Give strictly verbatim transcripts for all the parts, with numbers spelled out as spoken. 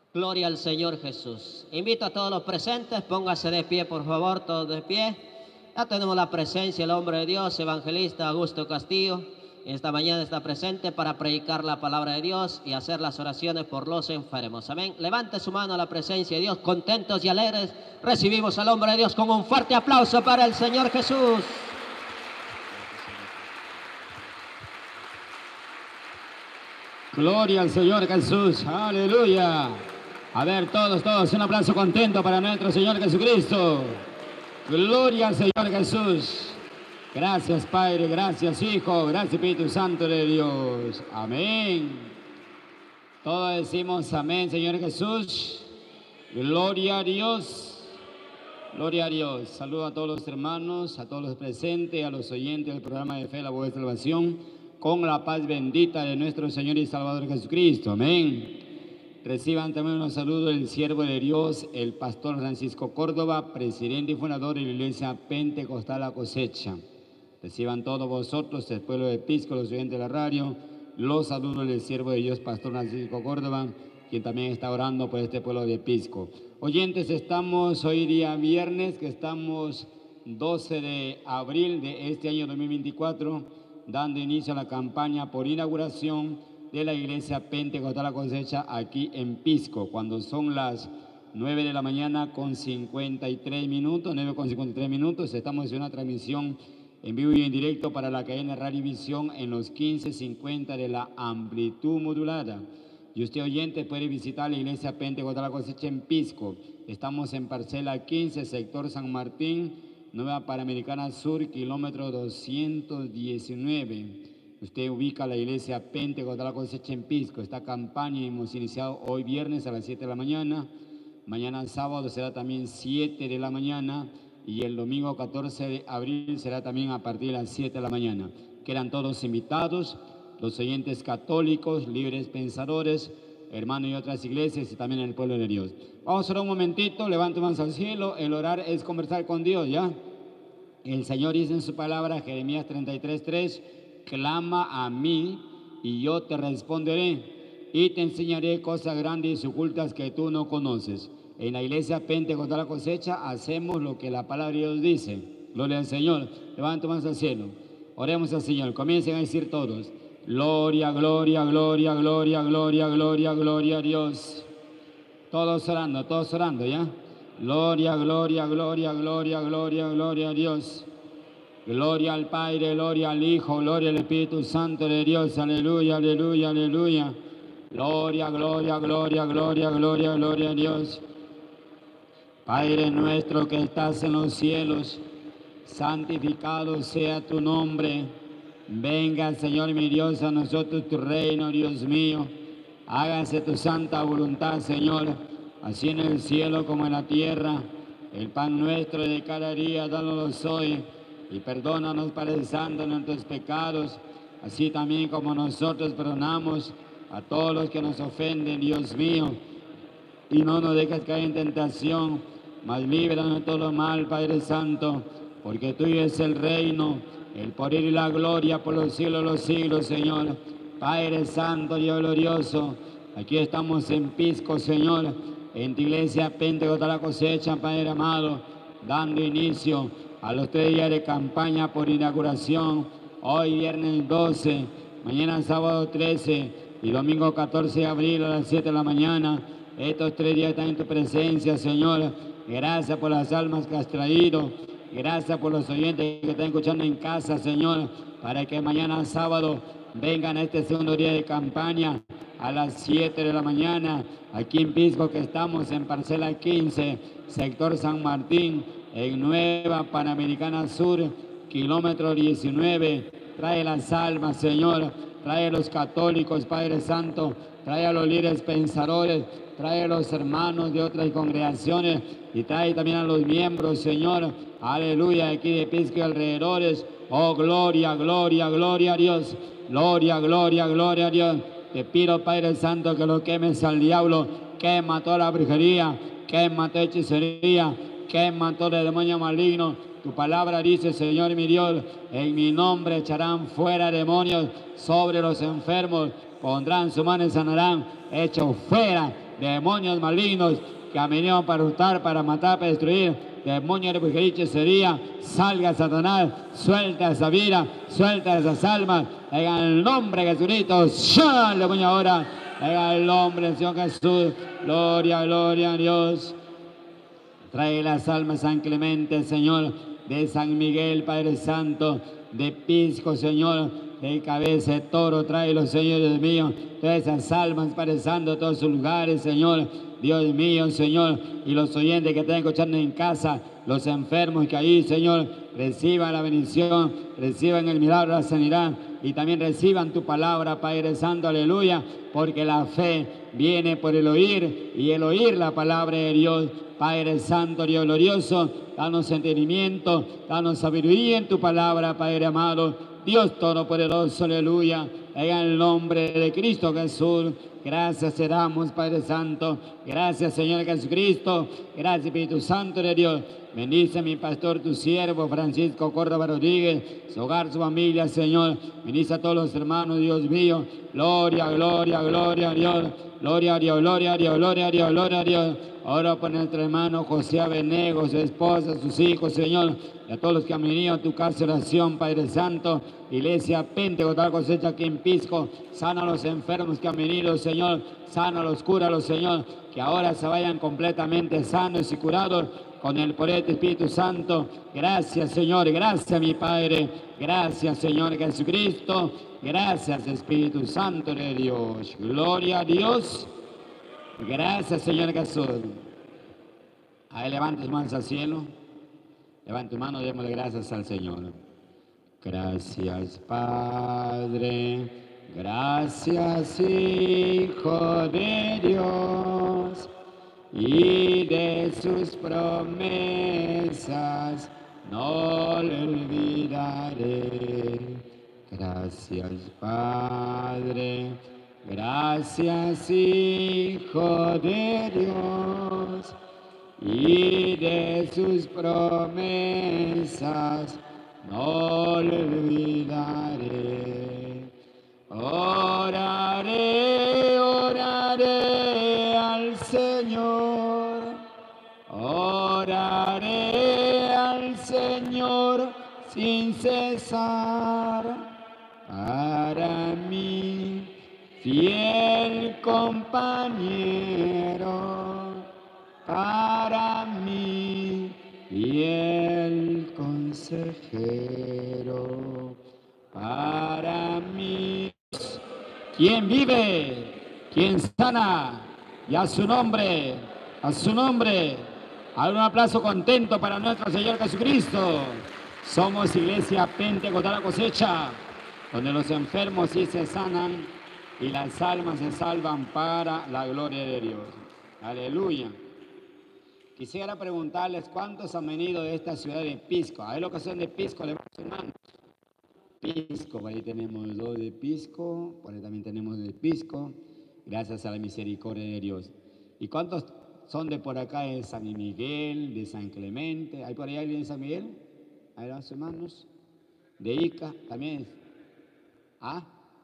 Gloria al Señor Jesús. Invito a todos los presentes, póngase de pie, por favor, todos de pie. Ya tenemos la presencia del hombre de Dios, evangelista Augusto Castillo. Esta mañana está presente para predicar la palabra de Dios y hacer las oraciones por los enfermos. Amén. Levante su mano a la presencia de Dios, contentos y alegres. Recibimos al hombre de Dios con un fuerte aplauso para el Señor Jesús. Gloria al Señor Jesús, aleluya. A ver, todos, todos, un aplauso contento para nuestro Señor Jesucristo. Gloria al Señor Jesús. Gracias Padre, gracias Hijo, gracias Espíritu Santo de Dios. Amén. Todos decimos amén, Señor Jesús. Gloria a Dios. Gloria a Dios. Saludo a todos los hermanos, a todos los presentes, a los oyentes del programa de Fe, la Voz de Salvación, con la paz bendita de nuestro Señor y Salvador Jesucristo. Amén. Reciban también un saludo del siervo de Dios, el pastor Francisco Córdoba, presidente y fundador de la Iglesia Pentecostal La Cosecha. Reciban todos vosotros, el pueblo de Pisco, los oyentes de la radio, los saludos del siervo de Dios, pastor Francisco Córdoba, quien también está orando por este pueblo de Pisco. Oyentes, estamos hoy día viernes, que estamos doce de abril de este año dos mil veinticuatro, dando inicio a la campaña por inauguración de la Iglesia Pentecostal La Cosecha aquí en Pisco, cuando son las nueve de la mañana con cincuenta y tres minutos, nueve con cincuenta y tres minutos, estamos en una transmisión en vivo y en directo para la cadena Radio Visión en los quince cincuenta de la amplitud modulada. Y usted, oyente, puede visitar la Iglesia Pentecostal La Cosecha en Pisco. Estamos en parcela quince, sector San Martín, Nueva Panamericana Sur, kilómetro doscientos diecinueve. Usted ubica la Iglesia Pentecostal La Cosecha en Pisco. Esta campaña hemos iniciado hoy viernes a las siete de la mañana. Mañana sábado será también siete de la mañana. Y el domingo catorce de abril será también a partir de las siete de la mañana. Quedan todos invitados, los oyentes católicos, libres pensadores, hermanos de otras iglesias y también el pueblo de Dios. Vamos a orar un momentito, levante manos al cielo. El orar es conversar con Dios, ¿ya? El Señor dice en su palabra, Jeremías treinta y tres, tres, clama a mí y yo te responderé y te enseñaré cosas grandes y ocultas que tú no conoces. En la Iglesia Pentecostal La Cosecha hacemos lo que la palabra de Dios dice. Gloria al Señor. Levante manos al cielo. Oremos al Señor. Comiencen a decir todos. Gloria, gloria, gloria, gloria, gloria, gloria, gloria a Dios. Todos orando, todos orando, ¿ya? Gloria, gloria, gloria, gloria, gloria, gloria a Dios. Gloria al Padre, gloria al Hijo, gloria al Espíritu Santo de Dios. Aleluya, aleluya, aleluya. Gloria, gloria, gloria, gloria, gloria, gloria a Dios. Padre nuestro que estás en los cielos, santificado sea tu nombre. Venga, Señor mi Dios, a nosotros tu reino, Dios mío. Hágase tu santa voluntad, Señor, así en el cielo como en la tierra. El pan nuestro de cada día, dánoslo hoy, y perdónanos, Padre Santo, nuestros pecados, así también como nosotros perdonamos a todos los que nos ofenden, Dios mío. Y no nos dejes caer en tentación, mas líbranos de todo mal, Padre Santo, porque tuyo es el reino, el poder y la gloria por los siglos de los siglos, Señor. Padre Santo, Dios glorioso, aquí estamos en Pisco, Señor, en tu Iglesia Pentecostal La Cosecha, Padre amado, dando inicio a los tres días de campaña por inauguración, hoy viernes doce, mañana sábado trece y domingo catorce de abril a las siete de la mañana. Estos tres días están en tu presencia, Señor. Gracias por las almas que has traído. Gracias por los oyentes que están escuchando en casa, Señor, para que mañana sábado vengan a este segundo día de campaña a las siete de la mañana, aquí en Pisco, que estamos en parcela quince, sector San Martín, en Nueva Panamericana Sur, kilómetro diecinueve. Trae las almas, Señor. Trae a los católicos, Padre Santo. Trae a los líderes pensadores. Trae a los hermanos de otras congregaciones. Y trae también a los miembros, Señor. Aleluya, aquí de Pisco y alrededores. Oh, gloria, gloria, gloria a Dios. Gloria, gloria, gloria a Dios. Te pido, Padre Santo, que lo quemes al diablo. Quema toda la brujería. Quema toda hechicería. Quema todo el demonio maligno. Tu palabra dice, Señor mi Dios, en mi nombre echarán fuera demonios sobre los enfermos, pondrán su mano y sanarán. Hecho fuera demonios malignos que han venido para hurtar, para matar, para destruir, demonio de brujería y hechicería, salga Satanás, suelta esa vida, suelta esas almas, en el nombre de Jesucristo, ¡ya! Le voy ahora, en el nombre del Señor Jesús, gloria, gloria a Dios. Trae las almas San Clemente, Señor, de San Miguel, Padre Santo, de Pisco, Señor, de Cabeza de Toro, tráelos, Señor, Dios mío, todas esas almas, Padre Santo, todos sus lugares, Señor, Dios mío, Señor, y los oyentes que están escuchando en casa, los enfermos que ahí, Señor, reciban la bendición, reciban el milagro, la sanidad, y también reciban tu palabra, Padre Santo, aleluya, porque la fe viene por el oír, y el oír la palabra de Dios. Padre Santo, Dios glorioso, danos entendimiento, danos sabiduría en tu palabra, Padre amado, Dios Todopoderoso, aleluya, en el nombre de Cristo Jesús. Gracias te damos, Padre Santo, gracias, Señor Jesucristo, gracias, Espíritu Santo de Dios. Bendice a mi pastor, tu siervo, Francisco Córdoba Rodríguez, su hogar, su familia, Señor. Bendice a todos los hermanos, Dios mío. Gloria, gloria, gloria a Dios. Gloria a Dios, gloria a Dios, gloria a Dios, gloria a Dios. Ahora por nuestro hermano José Abenego, su esposa, sus hijos, Señor. Y a todos los que han venido a tu casa de oración, Padre Santo. Iglesia Pentecostal Cosecha aquí en Pisco. Sana a los enfermos que han venido, Señor. Sana a los, cúralos, Señor. Que ahora se vayan completamente sanos y curados con el poder del Espíritu Santo. Gracias, Señor, gracias, mi Padre, gracias, Señor Jesucristo, gracias, Espíritu Santo de Dios, gloria a Dios, gracias, Señor Jesús. Ahí levante tus manos al cielo, levante tu mano y démosle gracias al Señor. Gracias, Padre, gracias, Hijo de Dios, y de sus promesas no le olvidaré. Gracias, Padre, gracias, Hijo de Dios, y de sus promesas no le olvidaré. Oraré, oraré al Señor, oraré al Señor sin cesar, para mí, fiel compañero, para mí, fiel consejero, para mí. ¿Quién vive? ¿Quién sana? Y a su nombre, a su nombre, a un aplauso contento para nuestro Señor Jesucristo. Somos Iglesia Pentecostal Cosecha, donde los enfermos sí se sanan y las almas se salvan para la gloria de Dios. Aleluya. Quisiera preguntarles cuántos han venido de esta ciudad de Pisco. A ver lo que son de Pisco, levanten sus manos. Pisco, por ahí tenemos dos de Pisco, por ahí también tenemos de Pisco, gracias a la misericordia de Dios. ¿Y cuántos son de por acá, de San Miguel, de San Clemente? ¿Hay por ahí alguien de San Miguel? Ahí van sus manos. De Ica, también. ¿Ah?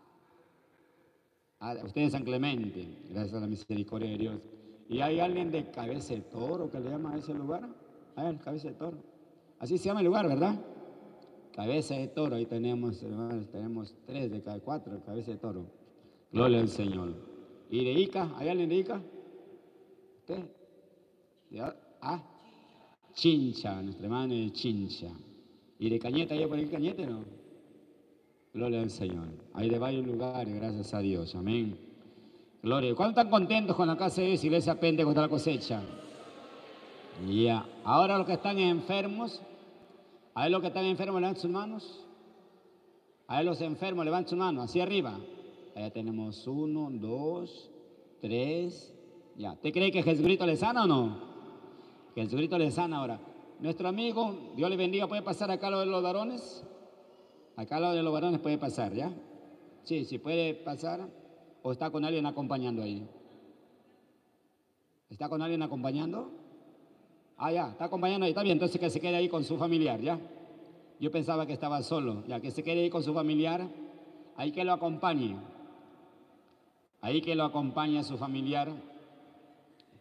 Ah, ustedes de San Clemente, gracias a la misericordia de Dios. ¿Y hay alguien de Cabeza de Toro que le llama a ese lugar? A ver, Cabeza de Toro. Así se llama el lugar, ¿verdad? Cabeza de Toro, ahí tenemos, hermanos, tenemos tres de cada cuatro, Cabeza de Toro. Gloria al Señor. ¿Y de Ica? ¿Hay alguien de Ica? ¿Qué? Ah, Chincha, nuestra hermana de Chincha. ¿Y de Cañete? ¿Hay por ahí Cañete, no? Gloria al Señor. Hay de varios lugares, gracias a Dios, amén. Gloria. ¿Cuántos están contentos con la casa de Dios, Iglesia Pentecostal Cosecha? Ya. Ahora los que están enfermos, a ver los que están enfermos, levanten sus manos. A ver los enfermos, levanten sus manos, hacia arriba. Allá tenemos uno, dos, tres. Ya. ¿Usted cree que Jesucristo le sana o no? Jesucristo le sana ahora. Nuestro amigo, Dios le bendiga, ¿puede pasar acá lo de los varones? Acá lo de los varones puede pasar, ¿ya? Sí, sí, puede pasar. ¿O está con alguien acompañando ahí? ¿Está con alguien acompañando? Ah, ya, está acompañando ahí, está bien, entonces que se quede ahí con su familiar, ¿ya? Yo pensaba que estaba solo, ya, que se quede ahí con su familiar, ahí que lo acompañe, ahí que lo acompañe a su familiar,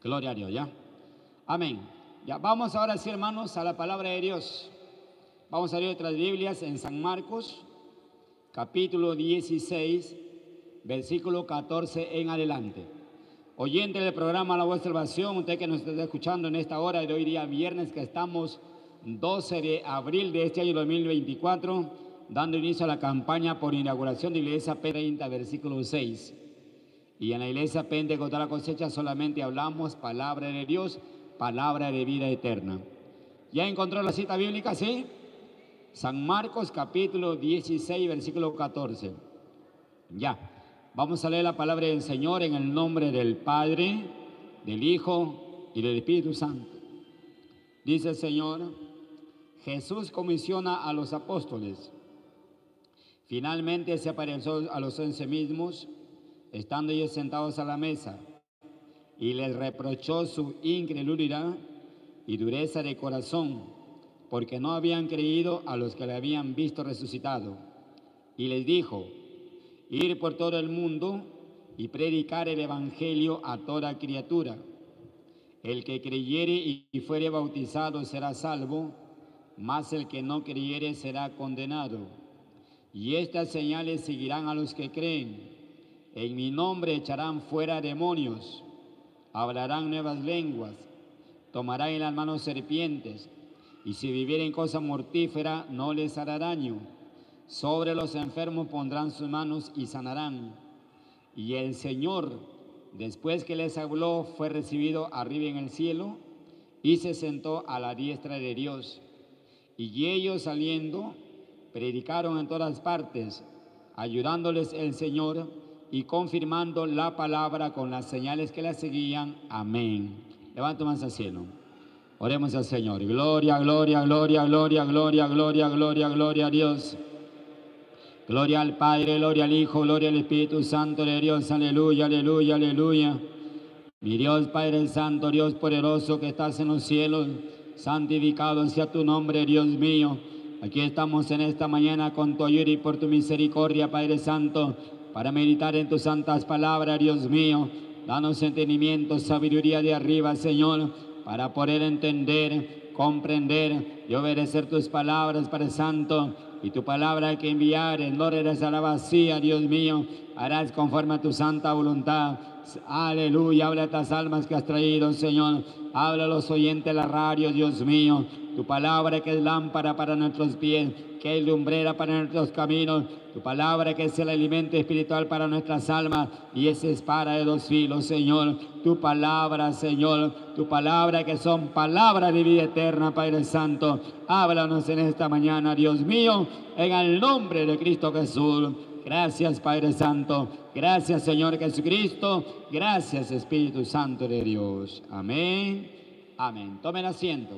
Gloria a Dios, ¿ya? Amén. Ya, vamos ahora sí, hermanos, a la palabra de Dios. Vamos a leer otras Biblias en San Marcos, capítulo dieciséis, versículo catorce en adelante. Oyente del programa La Voz de Salvación, usted que nos está escuchando en esta hora de hoy día viernes, que estamos doce de abril de este año dos mil veinticuatro, dando inicio a la campaña por inauguración de Iglesia P treinta, versículo seis. Y en la Iglesia Pentecostal La Cosecha solamente hablamos palabra de Dios, palabra de vida eterna. ¿Ya encontró la cita bíblica? ¿Sí? San Marcos capítulo dieciséis, versículo catorce. Ya. Vamos a leer la palabra del Señor en el nombre del Padre, del Hijo y del Espíritu Santo. Dice el Señor: Jesús comisiona a los apóstoles. Finalmente se apareció a los once mismos, estando ellos sentados a la mesa, y les reprochó su incredulidad y dureza de corazón, porque no habían creído a los que le habían visto resucitado. Y les dijo: ir por todo el mundo y predicar el evangelio a toda criatura. El que creyere y fuere bautizado será salvo, mas el que no creyere será condenado. Y estas señales seguirán a los que creen. En mi nombre echarán fuera demonios, hablarán nuevas lenguas, tomarán en las manos serpientes, y si vivieren cosa mortífera no les hará daño. Sobre los enfermos pondrán sus manos y sanarán. Y el Señor, después que les habló, fue recibido arriba en el cielo y se sentó a la diestra de Dios. Y ellos, saliendo, predicaron en todas partes, ayudándoles el Señor y confirmando la palabra con las señales que la seguían. Amén. Levanta más al cielo. Oremos al Señor. Gloria, gloria, gloria, gloria, gloria, gloria, gloria, gloria a Dios. Gloria al Padre, gloria al Hijo, gloria al Espíritu Santo de Dios. Aleluya, aleluya, aleluya. Mi Dios Padre Santo, Dios poderoso que estás en los cielos, santificado sea tu nombre, Dios mío. Aquí estamos en esta mañana con tu ayuda y por tu misericordia, Padre Santo, para meditar en tus santas palabras, Dios mío. Danos entendimiento, sabiduría de arriba, Señor, para poder entender, comprender y obedecer tus palabras, Padre Santo. Y tu palabra que enviares no regresará vacía, Dios mío, harás conforme a tu santa voluntad. Aleluya, habla a estas almas que has traído, Señor. Habla a los oyentes de la radio, Dios mío. Tu palabra que es lámpara para nuestros pies, que es lumbrera para nuestros caminos. Tu palabra que es el alimento espiritual para nuestras almas y es espada de dos filos, Señor. Tu palabra, Señor, tu palabra que son palabras de vida eterna, Padre Santo. Háblanos en esta mañana, Dios mío, en el nombre de Cristo Jesús. Gracias, Padre Santo. Gracias, Señor Jesucristo. Gracias, Espíritu Santo de Dios. Amén. Amén. Tomen asiento.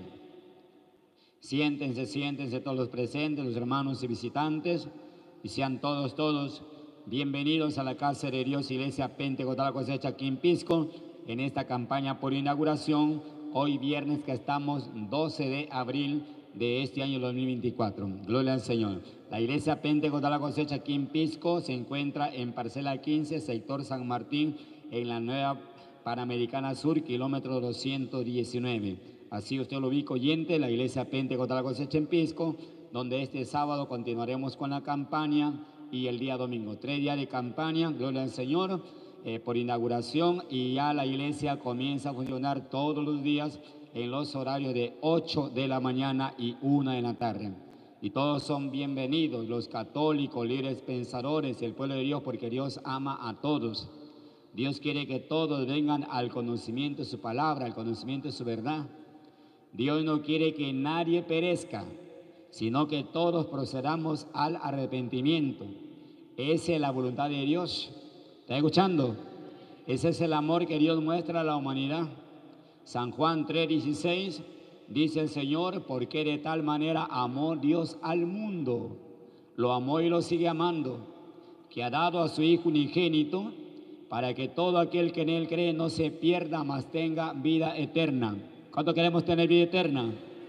Siéntense, siéntense todos los presentes, los hermanos y visitantes. Y sean todos, todos bienvenidos a la casa de Dios, Iglesia Pentecostal La Cosecha aquí en Pisco, en esta campaña por inauguración, hoy viernes que estamos doce de abril de este año dos mil veinticuatro. Gloria al Señor. La Iglesia Pentecostal La Cosecha aquí en Pisco se encuentra en parcela quince, sector San Martín, en la nueva Panamericana Sur, kilómetro doscientos diecinueve. Así usted lo ubica, oyente, la Iglesia Pentecostal La Cosecha en Pisco, donde este sábado continuaremos con la campaña y el día domingo. Tres días de campaña, gloria al Señor, eh, por inauguración, y ya la iglesia comienza a funcionar todos los días en los horarios de ocho de la mañana y una de la tarde. Y todos son bienvenidos, los católicos, líderes pensadores, el pueblo de Dios, porque Dios ama a todos. Dios quiere que todos vengan al conocimiento de su palabra, al conocimiento de su verdad. Dios no quiere que nadie perezca, sino que todos procedamos al arrepentimiento. Esa es la voluntad de Dios. ¿Está escuchando? Ese es el amor que Dios muestra a la humanidad. San Juan tres dieciséis dice el Señor: porque de tal manera amó Dios al mundo, lo amó y lo sigue amando, que ha dado a su Hijo unigénito, para que todo aquel que en Él cree no se pierda, mas tenga vida eterna. ¿Cuánto queremos tener vida eterna?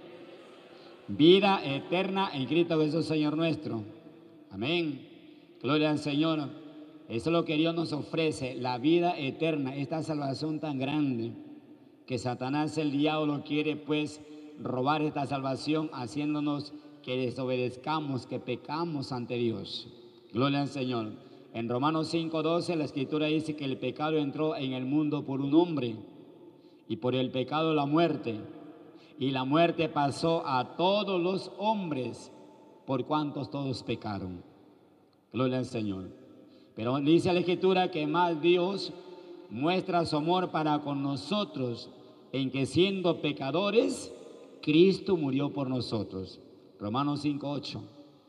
Vida eterna en Cristo Jesús, Señor nuestro. Amén. Gloria al Señor. Eso es lo que Dios nos ofrece, la vida eterna, esta salvación tan grande. que Satanás, el diablo, quiere pues robar esta salvación, haciéndonos que desobedezcamos, que pecamos ante Dios. Gloria al Señor. En Romanos cinco doce la Escritura dice que el pecado entró en el mundo por un hombre, y por el pecado la muerte, y la muerte pasó a todos los hombres, por cuantos todos pecaron. Gloria al Señor. Pero dice la Escritura que más Dios muestra su amor para con nosotros, en que siendo pecadores, Cristo murió por nosotros. Romanos cinco ocho.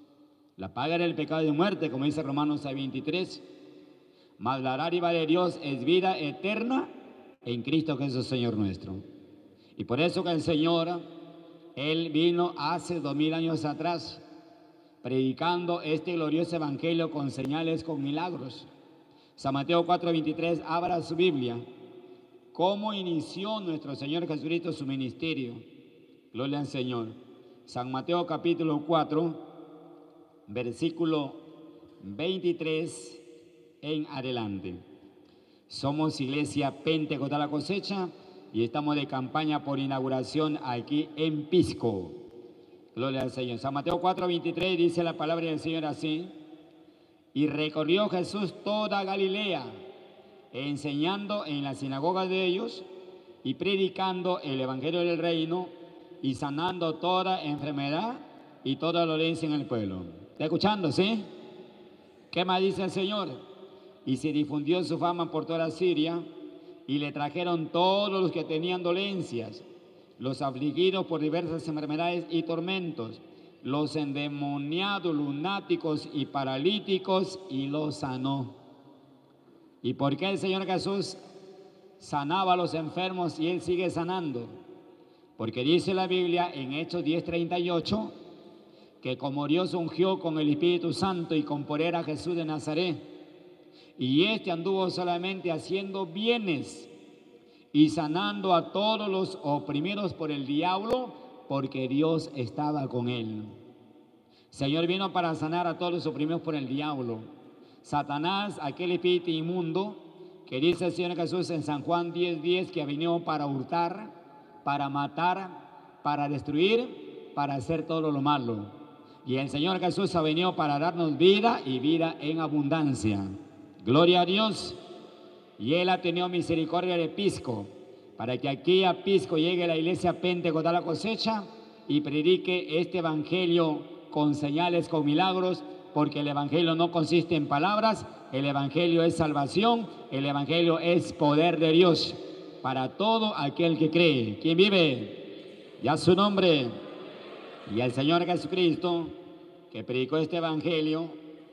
La paga era el pecado de muerte, como dice Romanos seis veintitrés. Mas la dádiva de Dios es vida eterna en Cristo Jesús, Señor nuestro. Y por eso que el Señor, Él vino hace dos mil años atrás, predicando este glorioso evangelio con señales, con milagros. San Mateo cuatro veintitrés, abra su Biblia. ¿Cómo inició nuestro Señor Jesucristo su ministerio? Gloria al Señor. San Mateo capítulo cuatro, versículo veintitrés en adelante. Somos Iglesia Pentecostal La Cosecha y estamos de campaña por inauguración aquí en Pisco. Gloria al Señor. San Mateo cuatro veintitrés dice la palabra del Señor así: y recorrió Jesús toda Galilea, enseñando en las sinagogas de ellos y predicando el evangelio del reino y sanando toda enfermedad y toda dolencia en el pueblo. ¿Está escuchando, sí? ¿Qué más dice el Señor? Y se difundió su fama por toda Siria, y le trajeron todos los que tenían dolencias, los afligidos por diversas enfermedades y tormentos, los endemoniados, lunáticos y paralíticos, y los sanó. ¿Y por qué el Señor Jesús sanaba a los enfermos y Él sigue sanando? Porque dice la Biblia en Hechos diez treinta y ocho que como Dios ungió con el Espíritu Santo y con poder a Jesús de Nazaret, y este anduvo solamente haciendo bienes y sanando a todos los oprimidos por el diablo, porque Dios estaba con él. El Señor vino para sanar a todos los oprimidos por el diablo. Satanás, aquel espíritu inmundo, que dice el Señor Jesús en San Juan diez diez, que ha venido para hurtar, para matar, para destruir, para hacer todo lo malo. Y el Señor Jesús ha venido para darnos vida y vida en abundancia. Gloria a Dios. Y Él ha tenido misericordia de Pisco, para que aquí a Pisco llegue la Iglesia Pentecostal La Cosecha y predique este evangelio con señales, con milagros, porque el evangelio no consiste en palabras, el evangelio es salvación, el evangelio es poder de Dios para todo aquel que cree. ¿Quién vive? Ya su nombre. Y el Señor Jesucristo, que predicó este evangelio,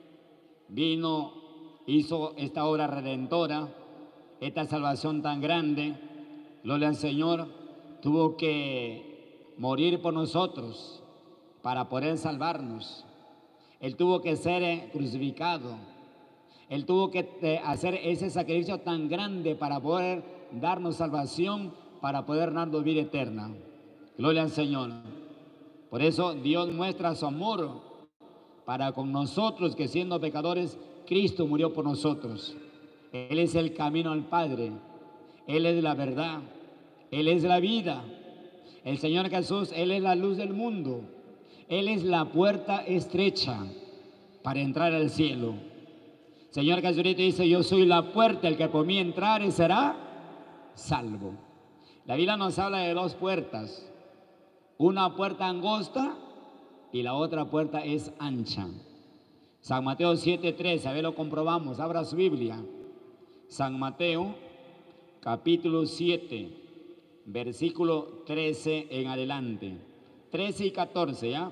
vino, hizo esta obra redentora, esta salvación tan grande. Gloria al Señor. Tuvo que morir por nosotros para poder salvarnos. Él tuvo que ser crucificado. Él tuvo que hacer ese sacrificio tan grande para poder darnos salvación, para poder darnos vida eterna. Gloria al Señor. Por eso Dios muestra su amor para con nosotros, que siendo pecadores, Cristo murió por nosotros. Él es el camino al Padre. Él es la verdad. Él es la vida. El Señor Jesús, Él es la luz del mundo. Él es la puerta estrecha para entrar al cielo. Señor Jesucristo dice: yo soy la puerta, el que por mí entrare será salvo. La Biblia nos habla de dos puertas. Una puerta angosta y la otra puerta es ancha. San Mateo siete tres, a ver, lo comprobamos. Abra su Biblia. San Mateo capítulo siete, versículo trece en adelante. trece y catorce, ¿ya?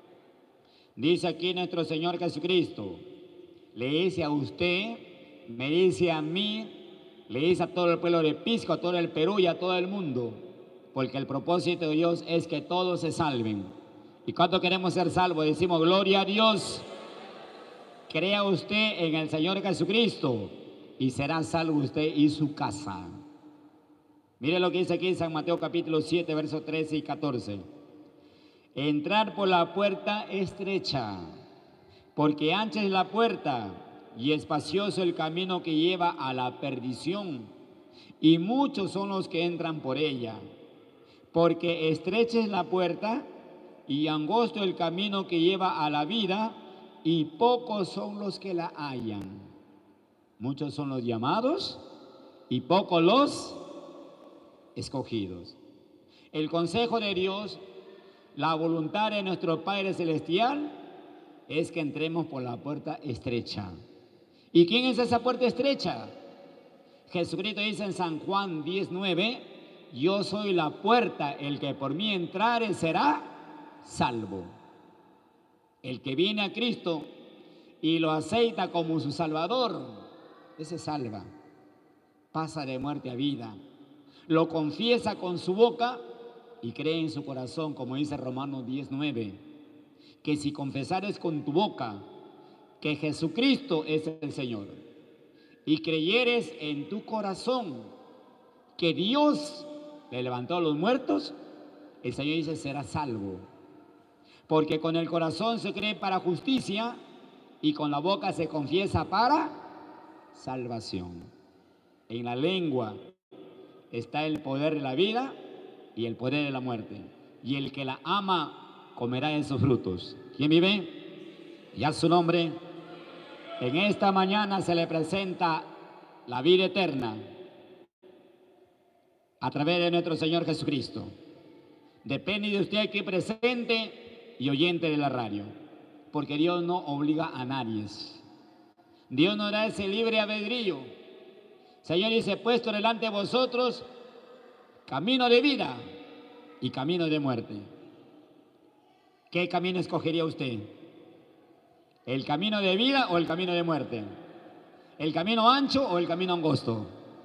Dice aquí nuestro Señor Jesucristo: le dice a usted, me dice a mí, le dice a todo el pueblo de Pisco, a todo el Perú y a todo el mundo, porque el propósito de Dios es que todos se salven. ¿Y cuánto queremos ser salvos? Decimos: gloria a Dios. Crea usted en el Señor Jesucristo y será salvo usted y su casa. Mire lo que dice aquí en San Mateo capítulo siete, versos trece y catorce. Entrar por la puerta estrecha, porque ancha es la puerta y espacioso el camino que lleva a la perdición, y muchos son los que entran por ella. Porque estrecha es la puerta y angosto el camino que lleva a la vida, y pocos son los que la hallan. Muchos son los llamados y pocos los escogidos. El consejo de Dios, la voluntad de nuestro Padre Celestial, es que entremos por la puerta estrecha. ¿Y quién es esa puerta estrecha? Jesucristo dice en San Juan diez nueve, yo soy la puerta, el que por mí entrare será salvo. El que viene a Cristo y lo aceita como su Salvador, ese salva, pasa de muerte a vida. Lo confiesa con su boca y cree en su corazón, como dice Romanos diez nueve, que si confesares con tu boca que Jesucristo es el Señor y creyeres en tu corazón que Dios le levantó a los muertos, el Señor dice será salvo. Porque con el corazón se cree para justicia y con la boca se confiesa para salvación. En la lengua está el poder de la vida y el poder de la muerte. Y el que la ama comerá de sus frutos. ¿Quién vive? Y a su nombre. En esta mañana se le presenta la vida eterna a través de nuestro Señor Jesucristo. Depende de usted aquí presente y oyente de la radio, porque Dios no obliga a nadie. Dios nos da ese libre albedrío. Señor dice, puesto delante de vosotros camino de vida y camino de muerte. ¿Qué camino escogería usted? ¿El camino de vida o el camino de muerte? ¿El camino ancho o el camino angosto?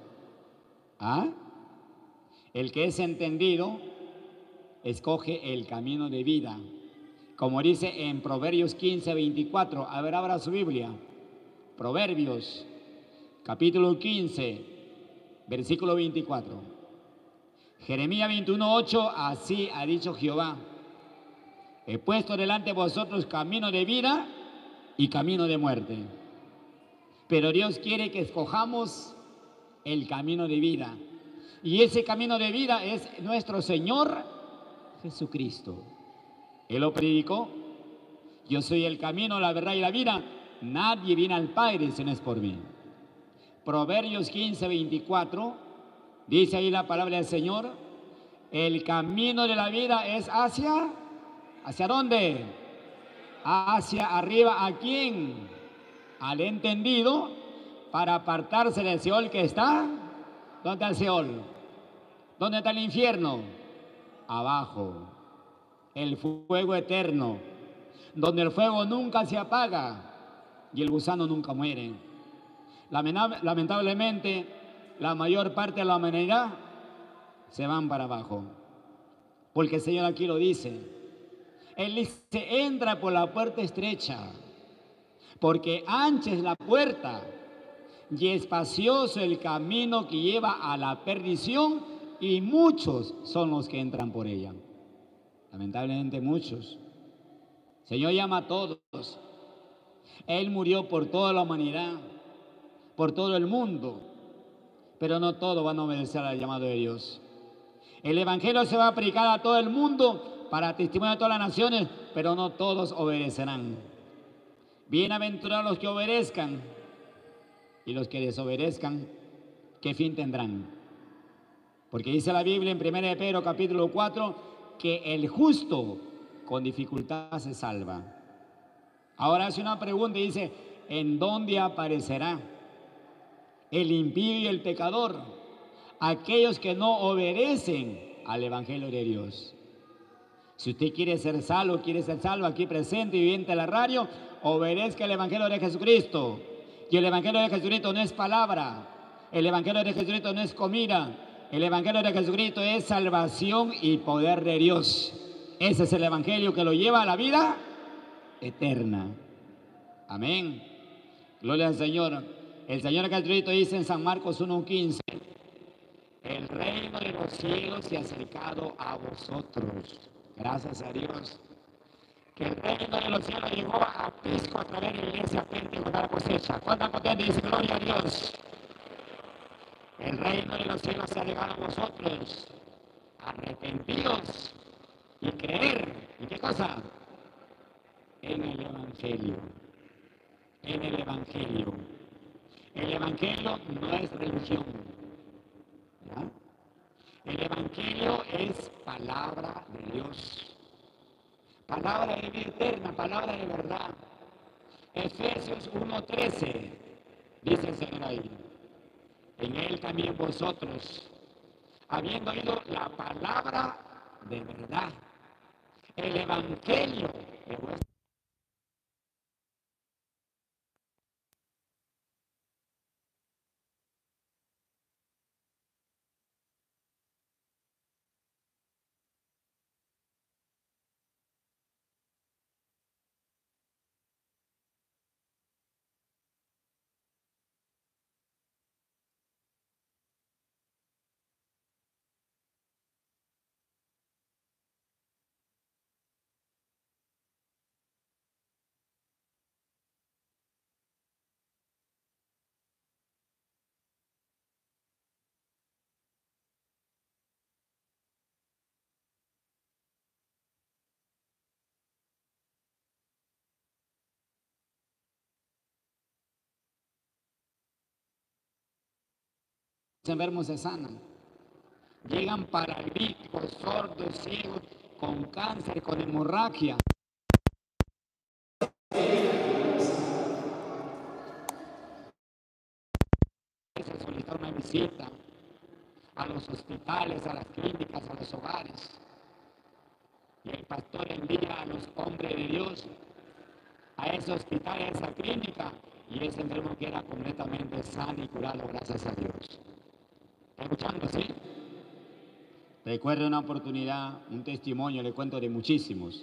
¿Ah? El que es entendido escoge el camino de vida. Como dice en Proverbios quince veinticuatro. A ver, abra su Biblia. Proverbios, capítulo quince, versículo veinticuatro. Jeremías veintiuno ocho. Así ha dicho Jehová. He puesto delante de vosotros camino de vida y camino de muerte. Pero Dios quiere que escojamos el camino de vida. Y ese camino de vida es nuestro Señor Jesucristo. Él lo predicó. Yo soy el camino, la verdad y la vida. Nadie viene al Padre si no es por mí. Proverbios quince veinticuatro. Dice ahí la palabra del Señor. El camino de la vida es hacia... ¿Hacia dónde? Hacia arriba. ¿A quién? Al entendido, para apartarse del Seol que está. ¿Dónde está el Seol? ¿Dónde está el infierno? Abajo. El fuego eterno, donde el fuego nunca se apaga y el gusano nunca muere. Lamentablemente, la mayor parte de la humanidad se van para abajo, porque el Señor aquí lo dice. Él dice, entra por la puerta estrecha, porque ancha es la puerta y espacioso el camino que lleva a la perdición, y muchos son los que entran por ella. Lamentablemente muchos. El Señor llama a todos. Él murió por toda la humanidad, por todo el mundo, pero no todos van a obedecer al llamado de Dios. El Evangelio se va a predicar a todo el mundo para testimonio de todas las naciones, pero no todos obedecerán. Bienaventurados los que obedezcan, y los que desobedezcan, ¿qué fin tendrán? Porque dice la Biblia en primera de Pedro capítulo cuatro, que el justo con dificultad se salva. Ahora hace una pregunta y dice, ¿en dónde aparecerá el impío y el pecador? Aquellos que no obedecen al Evangelio de Dios. Si usted quiere ser salvo, quiere ser salvo aquí presente y viviente en la radio, obedezca el Evangelio de Jesucristo. Y el Evangelio de Jesucristo no es palabra, el Evangelio de Jesucristo no es comida. El Evangelio de Jesucristo es salvación y poder de Dios. Ese es el Evangelio que lo lleva a la vida eterna. Amén. Gloria al Señor. El Señor Jesucristo dice en San Marcos uno quince, el reino de los cielos se ha acercado a vosotros. Gracias a Dios. Que el reino de los cielos llegó a Pisco a través de la iglesia pentecostal cosecha. ¿Cuánta potencia dice gloria a Dios? El reino de los cielos se ha llegado a vosotros. Arrepentíos y creer. ¿Y qué cosa? En el Evangelio. En el Evangelio. El Evangelio no es religión. ¿Ya? El Evangelio es palabra de Dios. Palabra de vida eterna, palabra de verdad. Efesios uno trece, dice el Señor ahí. En él también vosotros, habiendo oído la palabra de verdad, el Evangelio de vuestra. Enfermos se sanan. Llegan paralíticos, sordos, ciegos, con cáncer, con hemorragia. Se solicita una visita a los hospitales, a las clínicas, a los hogares. Y el pastor envía a los hombres de Dios a ese hospital, a esa clínica, y ese enfermo queda completamente sano y curado, gracias a Dios. ¿Está escuchando, sí? Recuerdo una oportunidad, un testimonio, le cuento de muchísimos.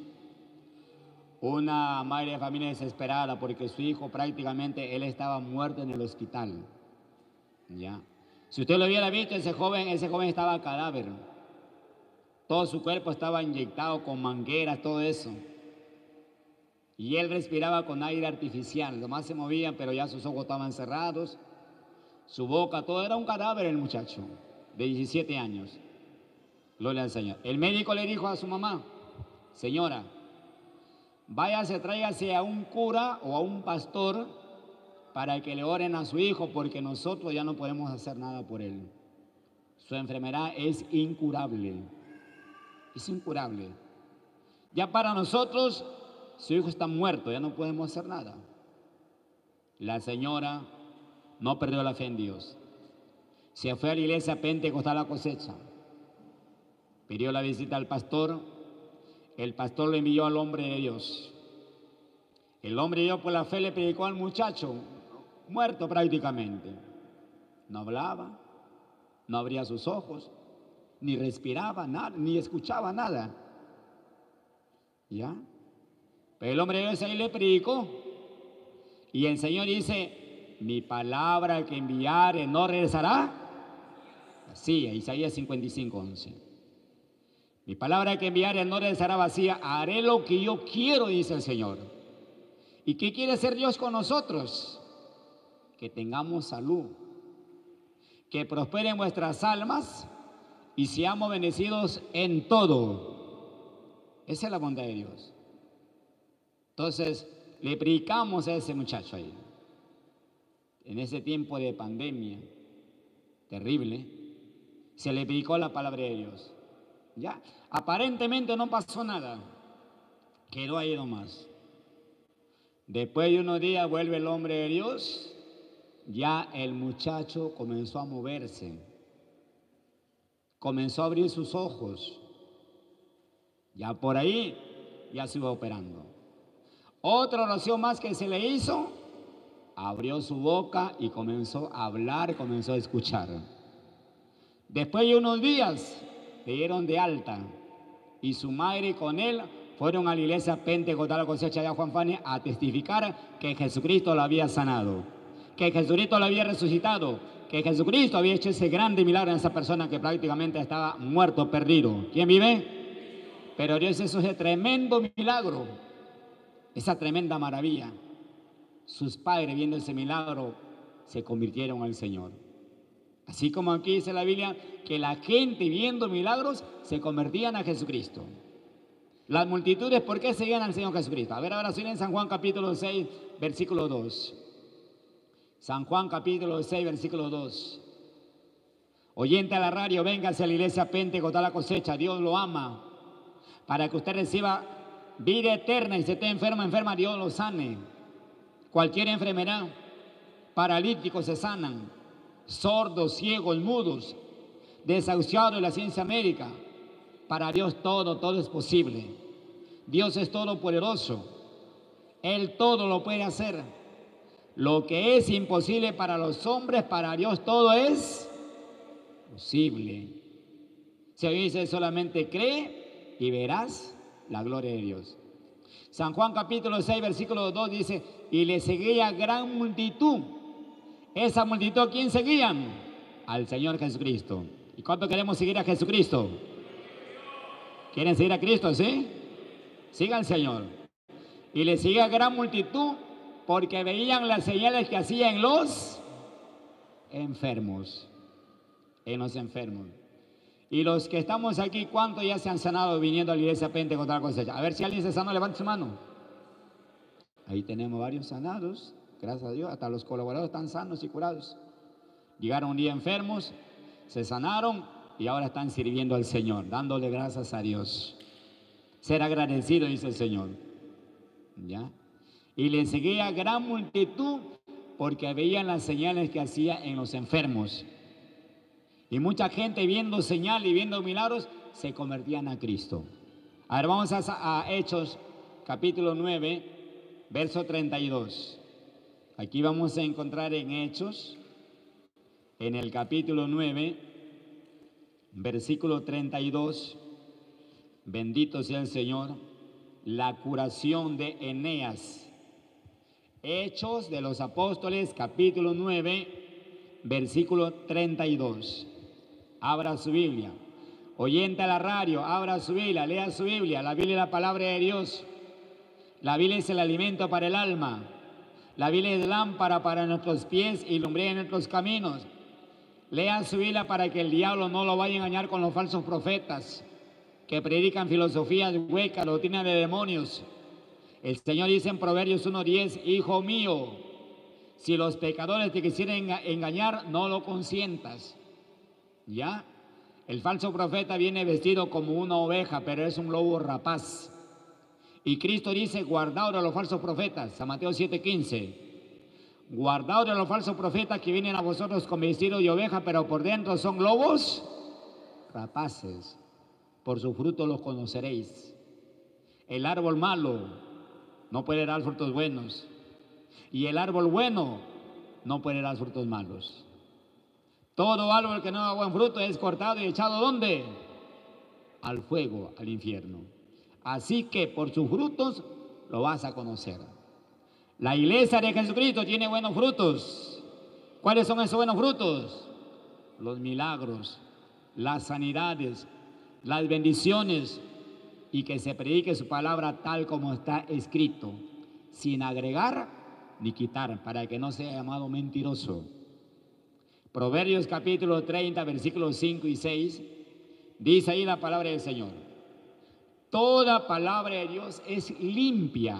Una madre de familia desesperada porque su hijo prácticamente, él estaba muerto en el hospital. ¿Ya? Si usted lo hubiera visto, ese joven, ese joven estaba cadáver. Todo su cuerpo estaba inyectado con mangueras, todo eso. Y él respiraba con aire artificial, lo más se movía, pero ya sus ojos estaban cerrados, su boca, todo era un cadáver el muchacho, de diecisiete años. Gloria al Señor. El médico le dijo a su mamá, señora, váyase, tráigase a un cura o a un pastor para que le oren a su hijo, porque nosotros ya no podemos hacer nada por él. Su enfermedad es incurable, es incurable. Ya para nosotros, su hijo está muerto, ya no podemos hacer nada. La señora no perdió la fe en Dios. Se fue a la iglesia Pentecostal a Cosecha. Pidió la visita al pastor. El pastor lo envió al hombre de Dios. El hombre de Dios por la fe le predicó al muchacho, muerto prácticamente. No hablaba, no abría sus ojos, ni respiraba nada, ni escuchaba nada. ¿Ya? Pero el hombre de Dios ahí le predicó. Y el Señor dice, mi palabra que enviare no regresará. Sí, Isaías cincuenta y cinco, once. Mi palabra que enviare no regresará vacía, haré lo que yo quiero, dice el Señor. ¿Y qué quiere hacer Dios con nosotros? Que tengamos salud, que prosperen vuestras almas y seamos bendecidos en todo. Esa es la bondad de Dios. Entonces, le predicamos a ese muchacho ahí, en ese tiempo de pandemia terrible, se le predicó la palabra de Dios. Ya, aparentemente no pasó nada, quedó ahí nomás. Después de unos días vuelve el hombre de Dios, ya el muchacho comenzó a moverse, comenzó a abrir sus ojos, ya por ahí ya se iba operando. Otra oración más que se le hizo, abrió su boca y comenzó a hablar, comenzó a escuchar. Después de unos días le dieron de alta y su madre con él fueron a la iglesia Pentecostal a Cosecha de Juan Fane a testificar que Jesucristo lo había sanado, que Jesucristo lo había resucitado, que Jesucristo había hecho ese grande milagro en esa persona que prácticamente estaba muerto, perdido. ¿Quién vive? Pero Dios hizo ese tremendo milagro, esa tremenda maravilla. Sus padres, viendo ese milagro, se convirtieron al Señor. Así como aquí dice la Biblia, que la gente viendo milagros se convertían a Jesucristo. Las multitudes, ¿por qué seguían al Señor Jesucristo? A ver, ahora sí en San Juan capítulo seis, versículo dos. San Juan capítulo seis, versículo dos. Oyente a la radio, véngase a la iglesia Pentecostal La Cosecha, Dios lo ama, para que usted reciba vida eterna y si esté enfermo, enferma, Dios lo sane. Cualquier enfermedad, paralíticos se sanan, sordos, ciegos, mudos, desahuciados de la ciencia médica. Para Dios todo, todo es posible. Dios es todopoderoso. Él todo lo puede hacer. Lo que es imposible para los hombres, para Dios todo es posible. Se dice solamente cree y verás la gloria de Dios. San Juan capítulo seis, versículo dos dice, y le seguía gran multitud. Esa multitud, ¿a quién seguían? Al Señor Jesucristo. ¿Y cuánto queremos seguir a Jesucristo? ¿Quieren seguir a Cristo, sí? Siga al Señor. Y le seguía gran multitud porque veían las señales que hacía en los enfermos. En los enfermos. Y los que estamos aquí, ¿cuántos ya se han sanado viniendo a la iglesia Pentecostal La Cosecha? A ver si alguien se sanó, levante su mano. Ahí tenemos varios sanados, gracias a Dios, hasta los colaboradores están sanos y curados. Llegaron un día enfermos, se sanaron y ahora están sirviendo al Señor, dándole gracias a Dios. Ser agradecido, dice el Señor. ¿Ya? Y le seguía gran multitud porque veían las señales que hacía en los enfermos. Y mucha gente viendo señales y viendo milagros se convertían a Cristo. A ver, vamos a, a Hechos capítulo nueve, verso treinta y dos. Aquí vamos a encontrar en Hechos, en el capítulo nueve, versículo treinta y dos. Bendito sea el Señor. La curación de Eneas. Hechos de los Apóstoles, capítulo nueve, versículo treinta y dos. Abra su Biblia. Oyente a la radio, abra su Biblia, lea su Biblia. La Biblia es la palabra de Dios. La Biblia es el alimento para el alma. La Biblia es lámpara para nuestros pies y lumbrera en nuestros caminos. Lea su Biblia para que el diablo no lo vaya a engañar con los falsos profetas que predican filosofías huecas, doctrinas de demonios. El Señor dice en Proverbios uno diez, hijo mío, si los pecadores te quisieran engañar, no lo consientas. ¿Ya? El falso profeta viene vestido como una oveja, pero es un lobo rapaz. Y Cristo dice, guardaos de los falsos profetas, San Mateo siete quince. Guardaos de los falsos profetas que vienen a vosotros con vestido de oveja, pero por dentro son lobos rapaces. Por su fruto los conoceréis. El árbol malo no puede dar frutos buenos, y el árbol bueno no puede dar frutos malos. Todo árbol que no da buen fruto es cortado y echado ¿dónde? Al fuego, al infierno. Así que por sus frutos lo vas a conocer. La iglesia de Jesucristo tiene buenos frutos. ¿Cuáles son esos buenos frutos? Los milagros, las sanidades, las bendiciones, y que se predique su palabra tal como está escrito, sin agregar ni quitar, para que no sea llamado mentiroso. Proverbios capítulo treinta, versículos cinco y seis, dice ahí la palabra del Señor. Toda palabra de Dios es limpia,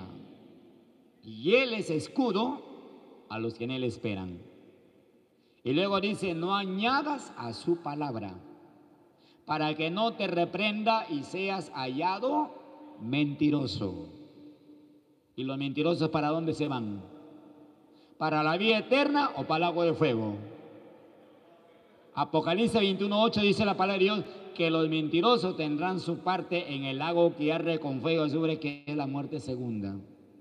y Él es escudo a los que en Él esperan. Y luego dice, no añadas a su palabra, para que no te reprenda y seas hallado mentiroso. ¿Y los mentirosos para dónde se van? ¿Para la vida eterna o para el lago de fuego? Apocalipsis veintiuno ocho dice la palabra de Dios que los mentirosos tendrán su parte en el lago que arde con fuego azufre, que es la muerte segunda.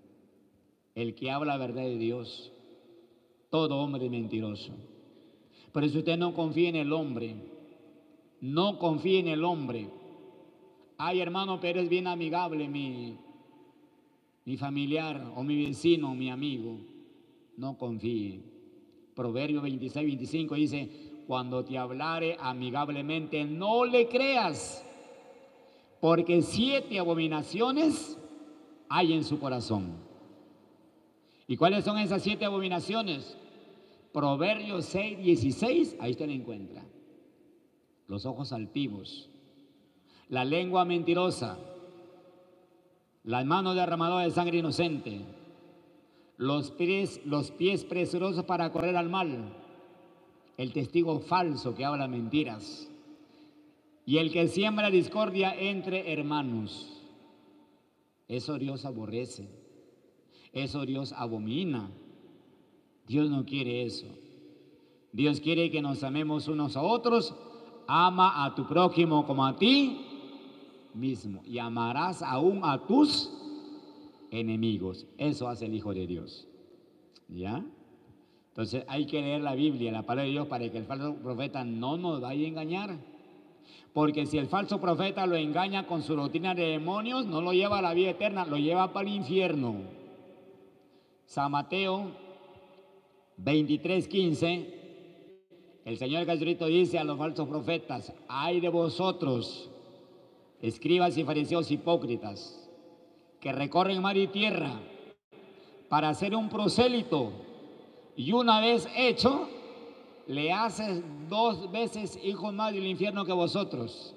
El que habla la verdad de Dios, todo hombre es mentiroso. Por eso usted no confía en el hombre, no confía en el hombre. Ay, hermano, pero es bien amigable mi, mi familiar o mi vecino o mi amigo. No confíe. Proverbios veintiséis, veinticinco dice, cuando te hablare amigablemente, no le creas, porque siete abominaciones hay en su corazón. ¿Y cuáles son esas siete abominaciones? Proverbios seis, dieciséis, ahí usted lo encuentra. Los ojos altivos, la lengua mentirosa, las manos derramadoras de sangre inocente, los pies, los pies presurosos para correr al mal, el testigo falso que habla mentiras y el que siembra discordia entre hermanos. Eso Dios aborrece, eso Dios abomina. Dios no quiere eso. Dios quiere que nos amemos unos a otros. Ama a tu prójimo como a ti mismo y amarás aún a tus enemigos. Eso hace el Hijo de Dios. ¿Ya? Entonces hay que leer la Biblia, la palabra de Dios, para que el falso profeta no nos vaya a engañar. Porque si el falso profeta lo engaña con su rutina de demonios, no lo lleva a la vida eterna, lo lleva para el infierno. San Mateo veintitrés, quince, el Señor Jesucristo dice a los falsos profetas: ay de vosotros, escribas y fariseos hipócritas, que recorren mar y tierra para hacer un prosélito, y una vez hecho, le haces dos veces hijo más del infierno que vosotros.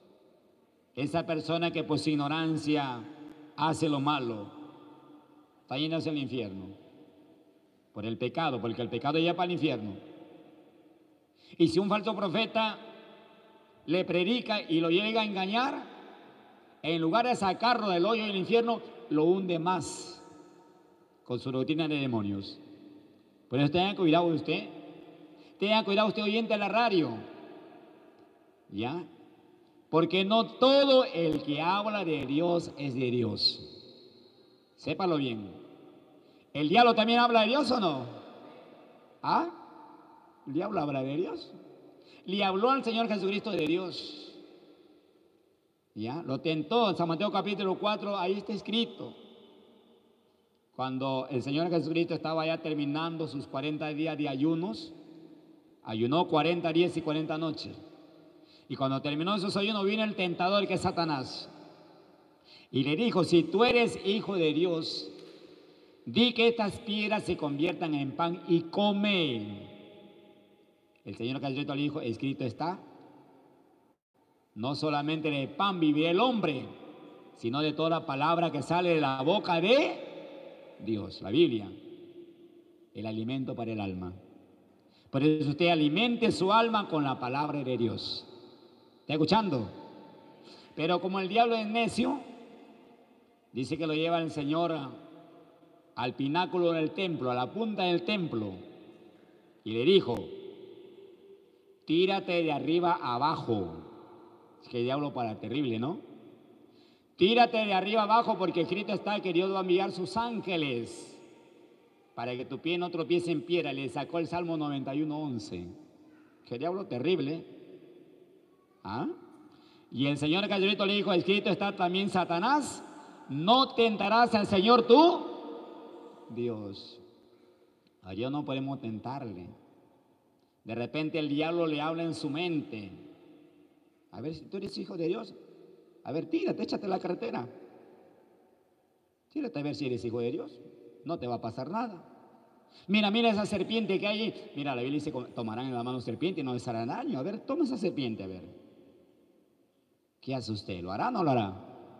Esa persona que por su ignorancia hace lo malo, está yendo hacia el infierno, por el pecado, porque el pecado lleva para el infierno. Y si un falso profeta le predica y lo llega a engañar, en lugar de sacarlo del hoyo del infierno, lo hunde más con su rutina de demonios. Por eso tenga cuidado usted, tenga cuidado usted, oyente de la radio, ¿ya? Porque no todo el que habla de Dios es de Dios. Sépalo bien. ¿El diablo también habla de Dios o no? ¿Ah? ¿El diablo habla de Dios? Le habló al Señor Jesucristo de Dios. ¿Ya? Lo tentó en San Mateo capítulo cuatro, ahí está escrito. Cuando el Señor Jesucristo estaba ya terminando sus cuarenta días de ayunos, ayunó cuarenta días y cuarenta noches. Y cuando terminó esos ayunos, vino el tentador, que es Satanás, y le dijo: si tú eres hijo de Dios, di que estas piedras se conviertan en pan y come. El Señor Jesucristo le dijo: escrito está, no solamente de pan vivirá el hombre, sino de toda la palabra que sale de la boca de Dios. La Biblia, el alimento para el alma. Por eso usted alimente su alma con la palabra de Dios. ¿Está escuchando? Pero como el diablo es necio, dice que lo lleva el Señor al pináculo del templo, a la punta del templo, y le dijo: tírate de arriba abajo. Es que el diablo para terrible, ¿no? Tírate de arriba abajo, porque escrito está que Dios va a enviar sus ángeles para que tu pie no tropiece en piedra. Le sacó el Salmo noventa y uno, once. Que diablo terrible. ¿Ah? Y el Señor Jesucristo le dijo: escrito está también, Satanás, no tentarás al Señor tú, Dios. A Dios no podemos tentarle. De repente el diablo le habla en su mente: a ver, si tú eres hijo de Dios, a ver, tírate, échate la carretera. Tírate a ver si eres hijo de Dios. No te va a pasar nada. Mira, mira esa serpiente que hay ahí. Mira, la Biblia dice: tomarán en la mano serpiente y no les hará daño. A ver, toma esa serpiente, a ver. ¿Qué hace usted? ¿Lo hará o no lo hará?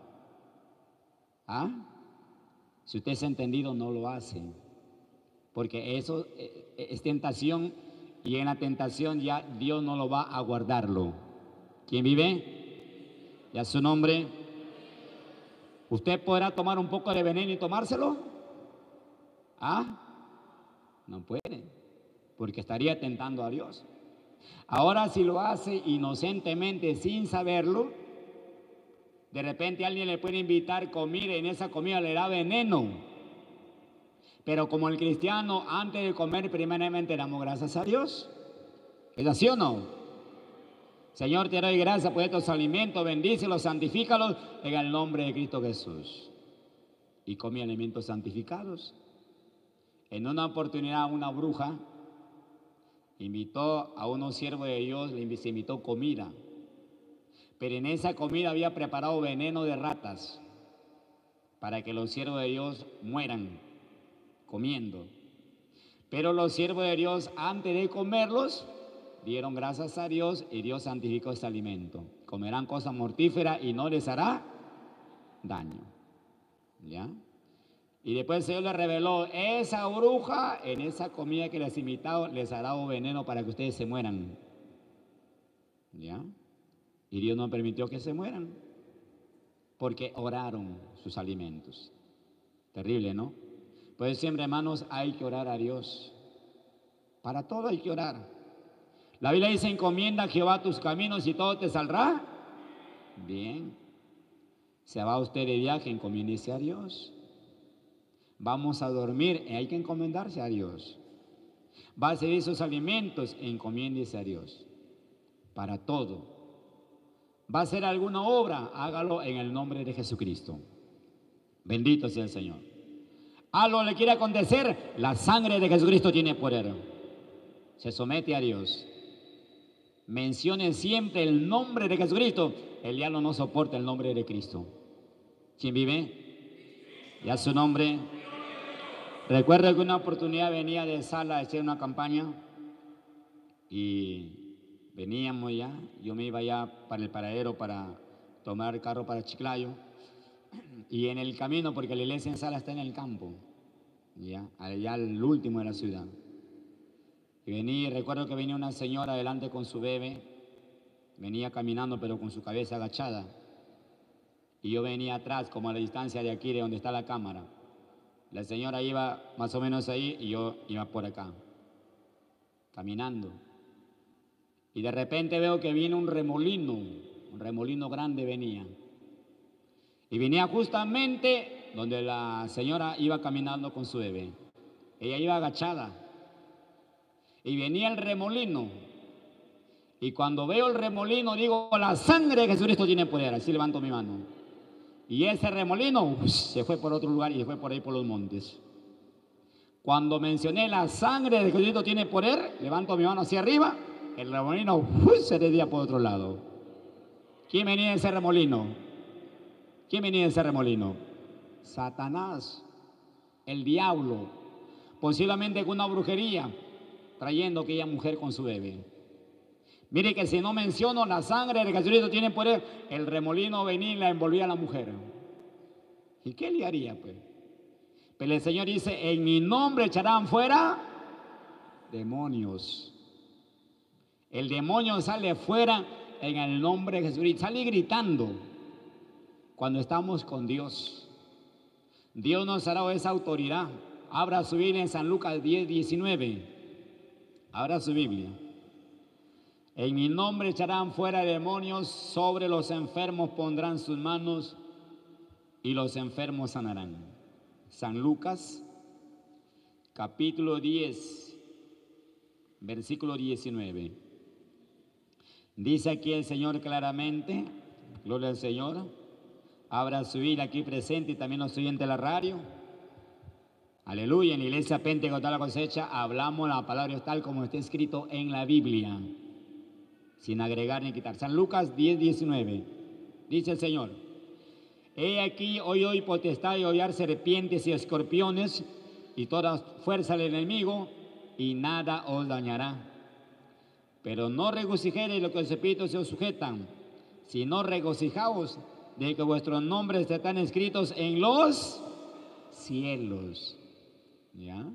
¿Ah? Si usted es entendido, no lo hace. Porque eso es tentación, y en la tentación ya Dios no lo va a guardarlo. ¿Quién vive? Ya su nombre. ¿Usted podrá tomar un poco de veneno y tomárselo? ¿Ah? No puede, porque estaría tentando a Dios. Ahora, si lo hace inocentemente, sin saberlo, de repente alguien le puede invitar comida y en esa comida le da veneno. Pero como el cristiano, antes de comer, primeramente damos gracias a Dios. ¿Es así o no? Señor, te doy gracias por estos alimentos, bendícelos, santifícalos en el nombre de Cristo Jesús. Y comí alimentos santificados. En una oportunidad, una bruja invitó a unos siervos de Dios, les invitó comida. Pero en esa comida había preparado veneno de ratas para que los siervos de Dios mueran comiendo. Pero los siervos de Dios, antes de comerlos, dieron gracias a Dios y Dios santificó este alimento. Comerán cosas mortíferas y no les hará daño. ¿Ya? Y después el Señor les reveló, esa bruja en esa comida que les he invitado les ha dado veneno para que ustedes se mueran. ¿Ya? Y Dios no permitió que se mueran, porque oraron sus alimentos. Terrible, ¿no? Pues siempre, hermanos, hay que orar a Dios. Para todo hay que orar. La Biblia dice, encomienda a Jehová tus caminos y todo te saldrá bien. Se va usted de viaje, encomiéndese a Dios. Vamos a dormir, hay que encomendarse a Dios. Va a servir sus alimentos, encomiéndese a Dios. Para todo. Va a hacer alguna obra, hágalo en el nombre de Jesucristo. Bendito sea el Señor. Algo le quiere acontecer, la sangre de Jesucristo tiene poder. Se somete a Dios. Mencione siempre el nombre de Jesucristo. El diablo no soporta el nombre de Cristo. ¿Quién vive? Y a su nombre. Recuerdo que una oportunidad venía de Sala a hacer una campaña y veníamos ya, yo me iba ya para el paradero para tomar el carro para Chiclayo y en el camino, porque la iglesia en Sala está en el campo, ya, allá al último de la ciudad. Y venía, recuerdo que venía una señora adelante con su bebé, venía caminando pero con su cabeza agachada y yo venía atrás como a la distancia de aquí de donde está la cámara. La señora iba más o menos ahí y yo iba por acá, caminando. Y de repente veo que viene un remolino, un remolino grande venía. Y venía justamente donde la señora iba caminando con su bebé. Ella iba agachada. Y venía el remolino. Y cuando veo el remolino digo, la sangre de Jesucristo tiene poder. Así levanto mi mano. Y ese remolino uf, se fue por otro lugar y se fue por ahí por los montes. Cuando mencioné la sangre de Jesucristo tiene poder, levanto mi mano hacia arriba, el remolino uf, se desvía por otro lado. ¿Quién venía de ese remolino? ¿Quién venía de ese remolino? Satanás, el diablo, posiblemente con una brujería, trayendo aquella mujer con su bebé. Mire que si no menciono la sangre de Jesucristo tiene poder, el remolino venía y la envolvía a la mujer. ¿Y qué le haría, pues? Pero el Señor dice, en mi nombre echarán fuera demonios. El demonio sale fuera en el nombre de Jesucristo, sale gritando cuando estamos con Dios. Dios nos ha dado esa autoridad. Abra su Biblia en San Lucas diez, diecinueve. Abra su Biblia. En mi nombre echarán fuera demonios, sobre los enfermos pondrán sus manos y los enfermos sanarán. San Lucas, capítulo diez, versículo diecinueve. Dice aquí el Señor claramente, gloria al Señor. Abra su Biblia aquí presente y también los oyentes de la radio. Aleluya, en la iglesia Pentecostal La Cosecha hablamos la palabra tal como está escrito en la Biblia, sin agregar ni quitar. San Lucas diez, diecinueve, dice el Señor, he aquí, hoy hoy potestad de hollar serpientes y escorpiones y toda fuerza del enemigo, y nada os dañará. Pero no regocijaréis lo que los espíritus se os sujetan, sino regocijaos de que vuestros nombres están escritos en los cielos. ¿Ya?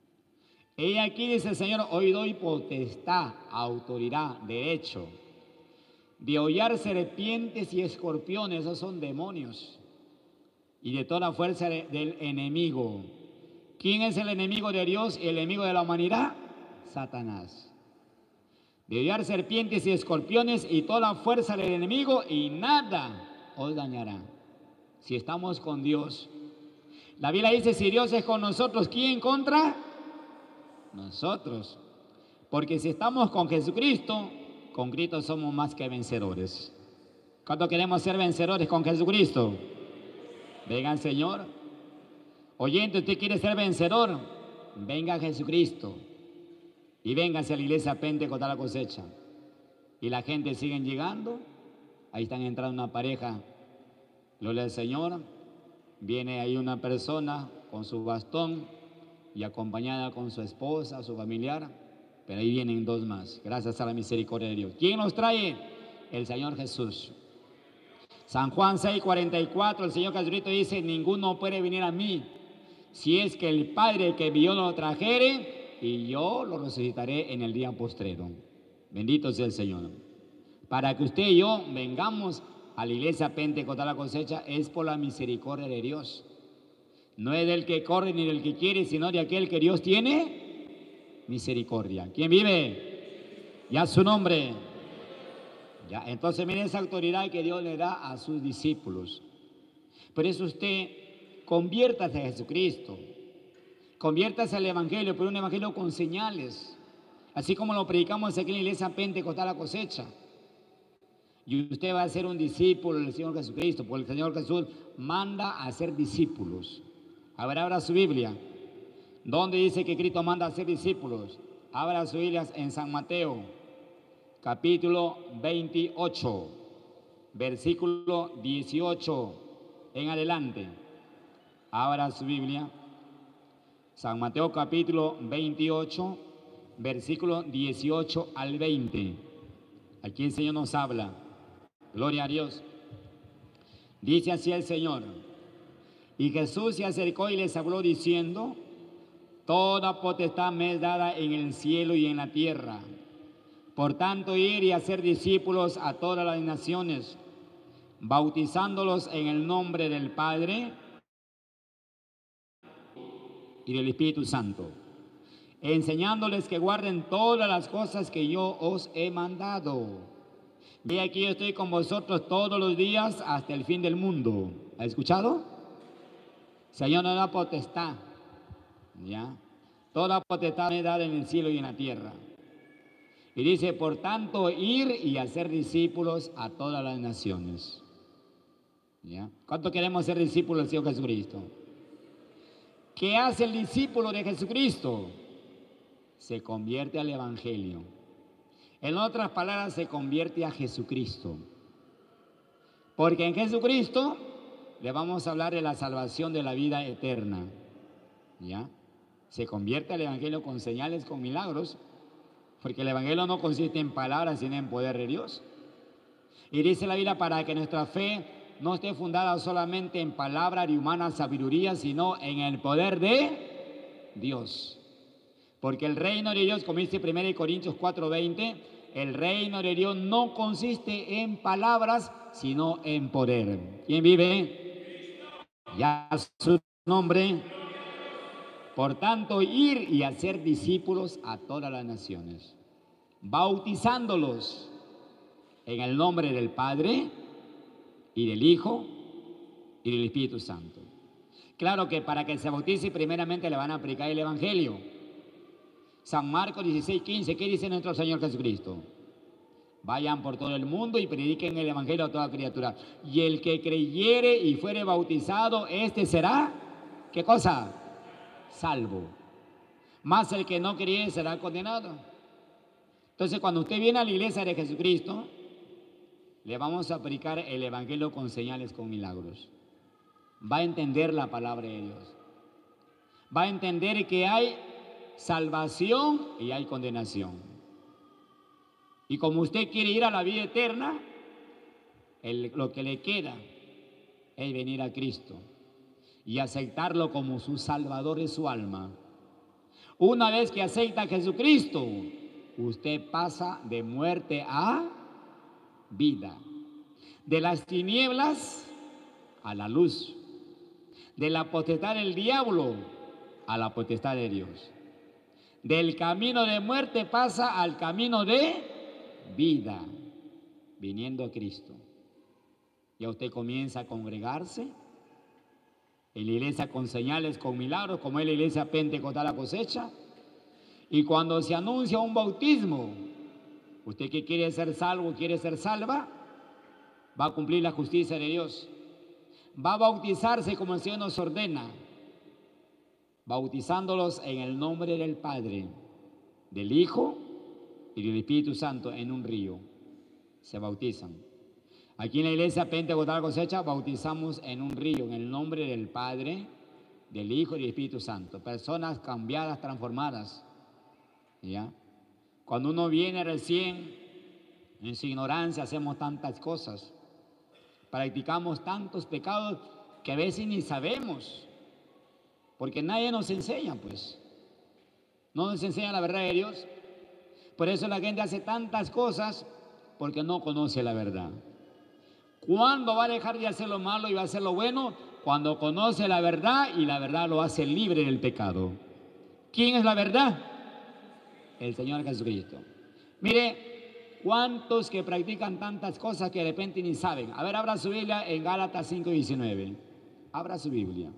He aquí, dice el Señor, hoy doy potestad, autoridad, derecho, de hollar serpientes y escorpiones, esos son demonios, y de toda fuerza de, del enemigo. ¿Quién es el enemigo de Dios y el enemigo de la humanidad? Satanás. De hollar serpientes y escorpiones y toda la fuerza del enemigo, y nada os dañará. Si estamos con Dios. La Biblia dice, si Dios es con nosotros, ¿quién contra nosotros? Porque si estamos con Jesucristo, con Cristo somos más que vencedores. ¿Cuánto queremos ser vencedores con Jesucristo? Venga el Señor. Oyente, usted quiere ser vencedor, venga a Jesucristo y véngase a la iglesia Pentecostal La Cosecha. Y la gente sigue llegando. Ahí están entrando una pareja, gloria al Señor. Viene ahí una persona con su bastón y acompañada con su esposa, su familiar, pero ahí vienen dos más, gracias a la misericordia de Dios. ¿Quién nos trae? El Señor Jesús. San Juan seis, cuarenta y cuatro, el Señor Jesucristo dice, ninguno puede venir a mí, si es que el Padre que envió lo trajere, y yo lo resucitaré en el día postrero. Bendito sea el Señor. Para que usted y yo vengamos a la iglesia Pentecostal La Cosecha, es por la misericordia de Dios. No es del que corre ni del que quiere, sino de aquel que Dios tiene misericordia. ¿Quién vive? Ya su nombre. Ya, entonces mire esa autoridad que Dios le da a sus discípulos. Por eso usted conviértase a Jesucristo. Conviértase al Evangelio, pero un Evangelio con señales. Así como lo predicamos aquí en la iglesia Pentecostal La Cosecha. Y usted va a ser un discípulo del Señor Jesucristo, porque el Señor Jesús manda a ser discípulos. A ver, abra su Biblia. ¿Dónde dice que Cristo manda a ser discípulos? Abra su Biblia en San Mateo, capítulo veintiocho, versículo dieciocho en adelante. Abra su Biblia. San Mateo, capítulo veintiocho, versículo dieciocho al veinte. Aquí el Señor nos habla. Gloria a Dios. Dice así el Señor. Y Jesús se acercó y les habló diciendo, toda potestad me es dada en el cielo y en la tierra. Por tanto, ir y hacer discípulos a todas las naciones, bautizándolos en el nombre del Padre y del Espíritu Santo, enseñándoles que guarden todas las cosas que yo os he mandado. Y aquí yo estoy con vosotros todos los días hasta el fin del mundo. ¿Ha escuchado? Señor nos da potestad, ¿ya? Toda potestad me da en el cielo y en la tierra. Y dice, por tanto, ir y hacer discípulos a todas las naciones. ¿Ya? ¿Cuánto queremos ser discípulos del Señor Jesucristo? ¿Qué hace el discípulo de Jesucristo? Se convierte al Evangelio. En otras palabras, se convierte a Jesucristo. Porque en Jesucristo le vamos a hablar de la salvación de la vida eterna. ¿Ya? Se convierte al Evangelio con señales, con milagros, porque el Evangelio no consiste en palabras, sino en poder de Dios. Y dice la Biblia, para que nuestra fe no esté fundada solamente en palabras de humana sabiduría, sino en el poder de Dios. Porque el reino de Dios, como dice primera Corintios cuatro veinte, el reino de Dios no consiste en palabras, sino en poder. ¿Quién vive? Ya su nombre. Por tanto, ir y hacer discípulos a todas las naciones, bautizándolos en el nombre del Padre y del Hijo y del Espíritu Santo. Claro que para que se bautice primeramente le van a aplicar el Evangelio. San Marcos dieciséis quince, ¿qué dice nuestro Señor Jesucristo? Vayan por todo el mundo y prediquen el Evangelio a toda criatura. Y el que creyere y fuere bautizado, este será, ¿qué cosa? Salvo. Más el que no creyere será condenado. Entonces, cuando usted viene a la iglesia de Jesucristo, le vamos a aplicar el Evangelio con señales, con milagros. Va a entender la palabra de Dios. Va a entender que hay salvación y hay condenación. Y como usted quiere ir a la vida eterna, el, lo que le queda es venir a Cristo y aceptarlo como su Salvador de su alma. Una vez que acepta a Jesucristo, usted pasa de muerte a vida, de las tinieblas a la luz, de la potestad del diablo a la potestad de Dios. Del camino de muerte pasa al camino de vida, viniendo a Cristo. Ya usted comienza a congregarse en la iglesia con señales, con milagros, como es la iglesia Pentecostal La Cosecha. Y cuando se anuncia un bautismo, usted que quiere ser salvo, quiere ser salva, va a cumplir la justicia de Dios. Va a bautizarse como el Señor nos ordena, bautizándolos en el nombre del Padre, del Hijo y del Espíritu Santo en un río. Se bautizan. Aquí en la iglesia Pentecostal La Cosecha bautizamos en un río, en el nombre del Padre, del Hijo y del Espíritu Santo. Personas cambiadas, transformadas. ¿Ya? Cuando uno viene recién, en su ignorancia hacemos tantas cosas. Practicamos tantos pecados que a veces ni sabemos. Porque nadie nos enseña, pues. No nos enseña la verdad de Dios. Por eso la gente hace tantas cosas porque no conoce la verdad. ¿Cuándo va a dejar de hacer lo malo y va a hacer lo bueno? Cuando conoce la verdad y la verdad lo hace libre del pecado. ¿Quién es la verdad? El Señor Jesucristo. Mire, ¿cuántos que practican tantas cosas que de repente ni saben? A ver, abra su Biblia en Gálatas cinco diecinueve. Abra su Biblia.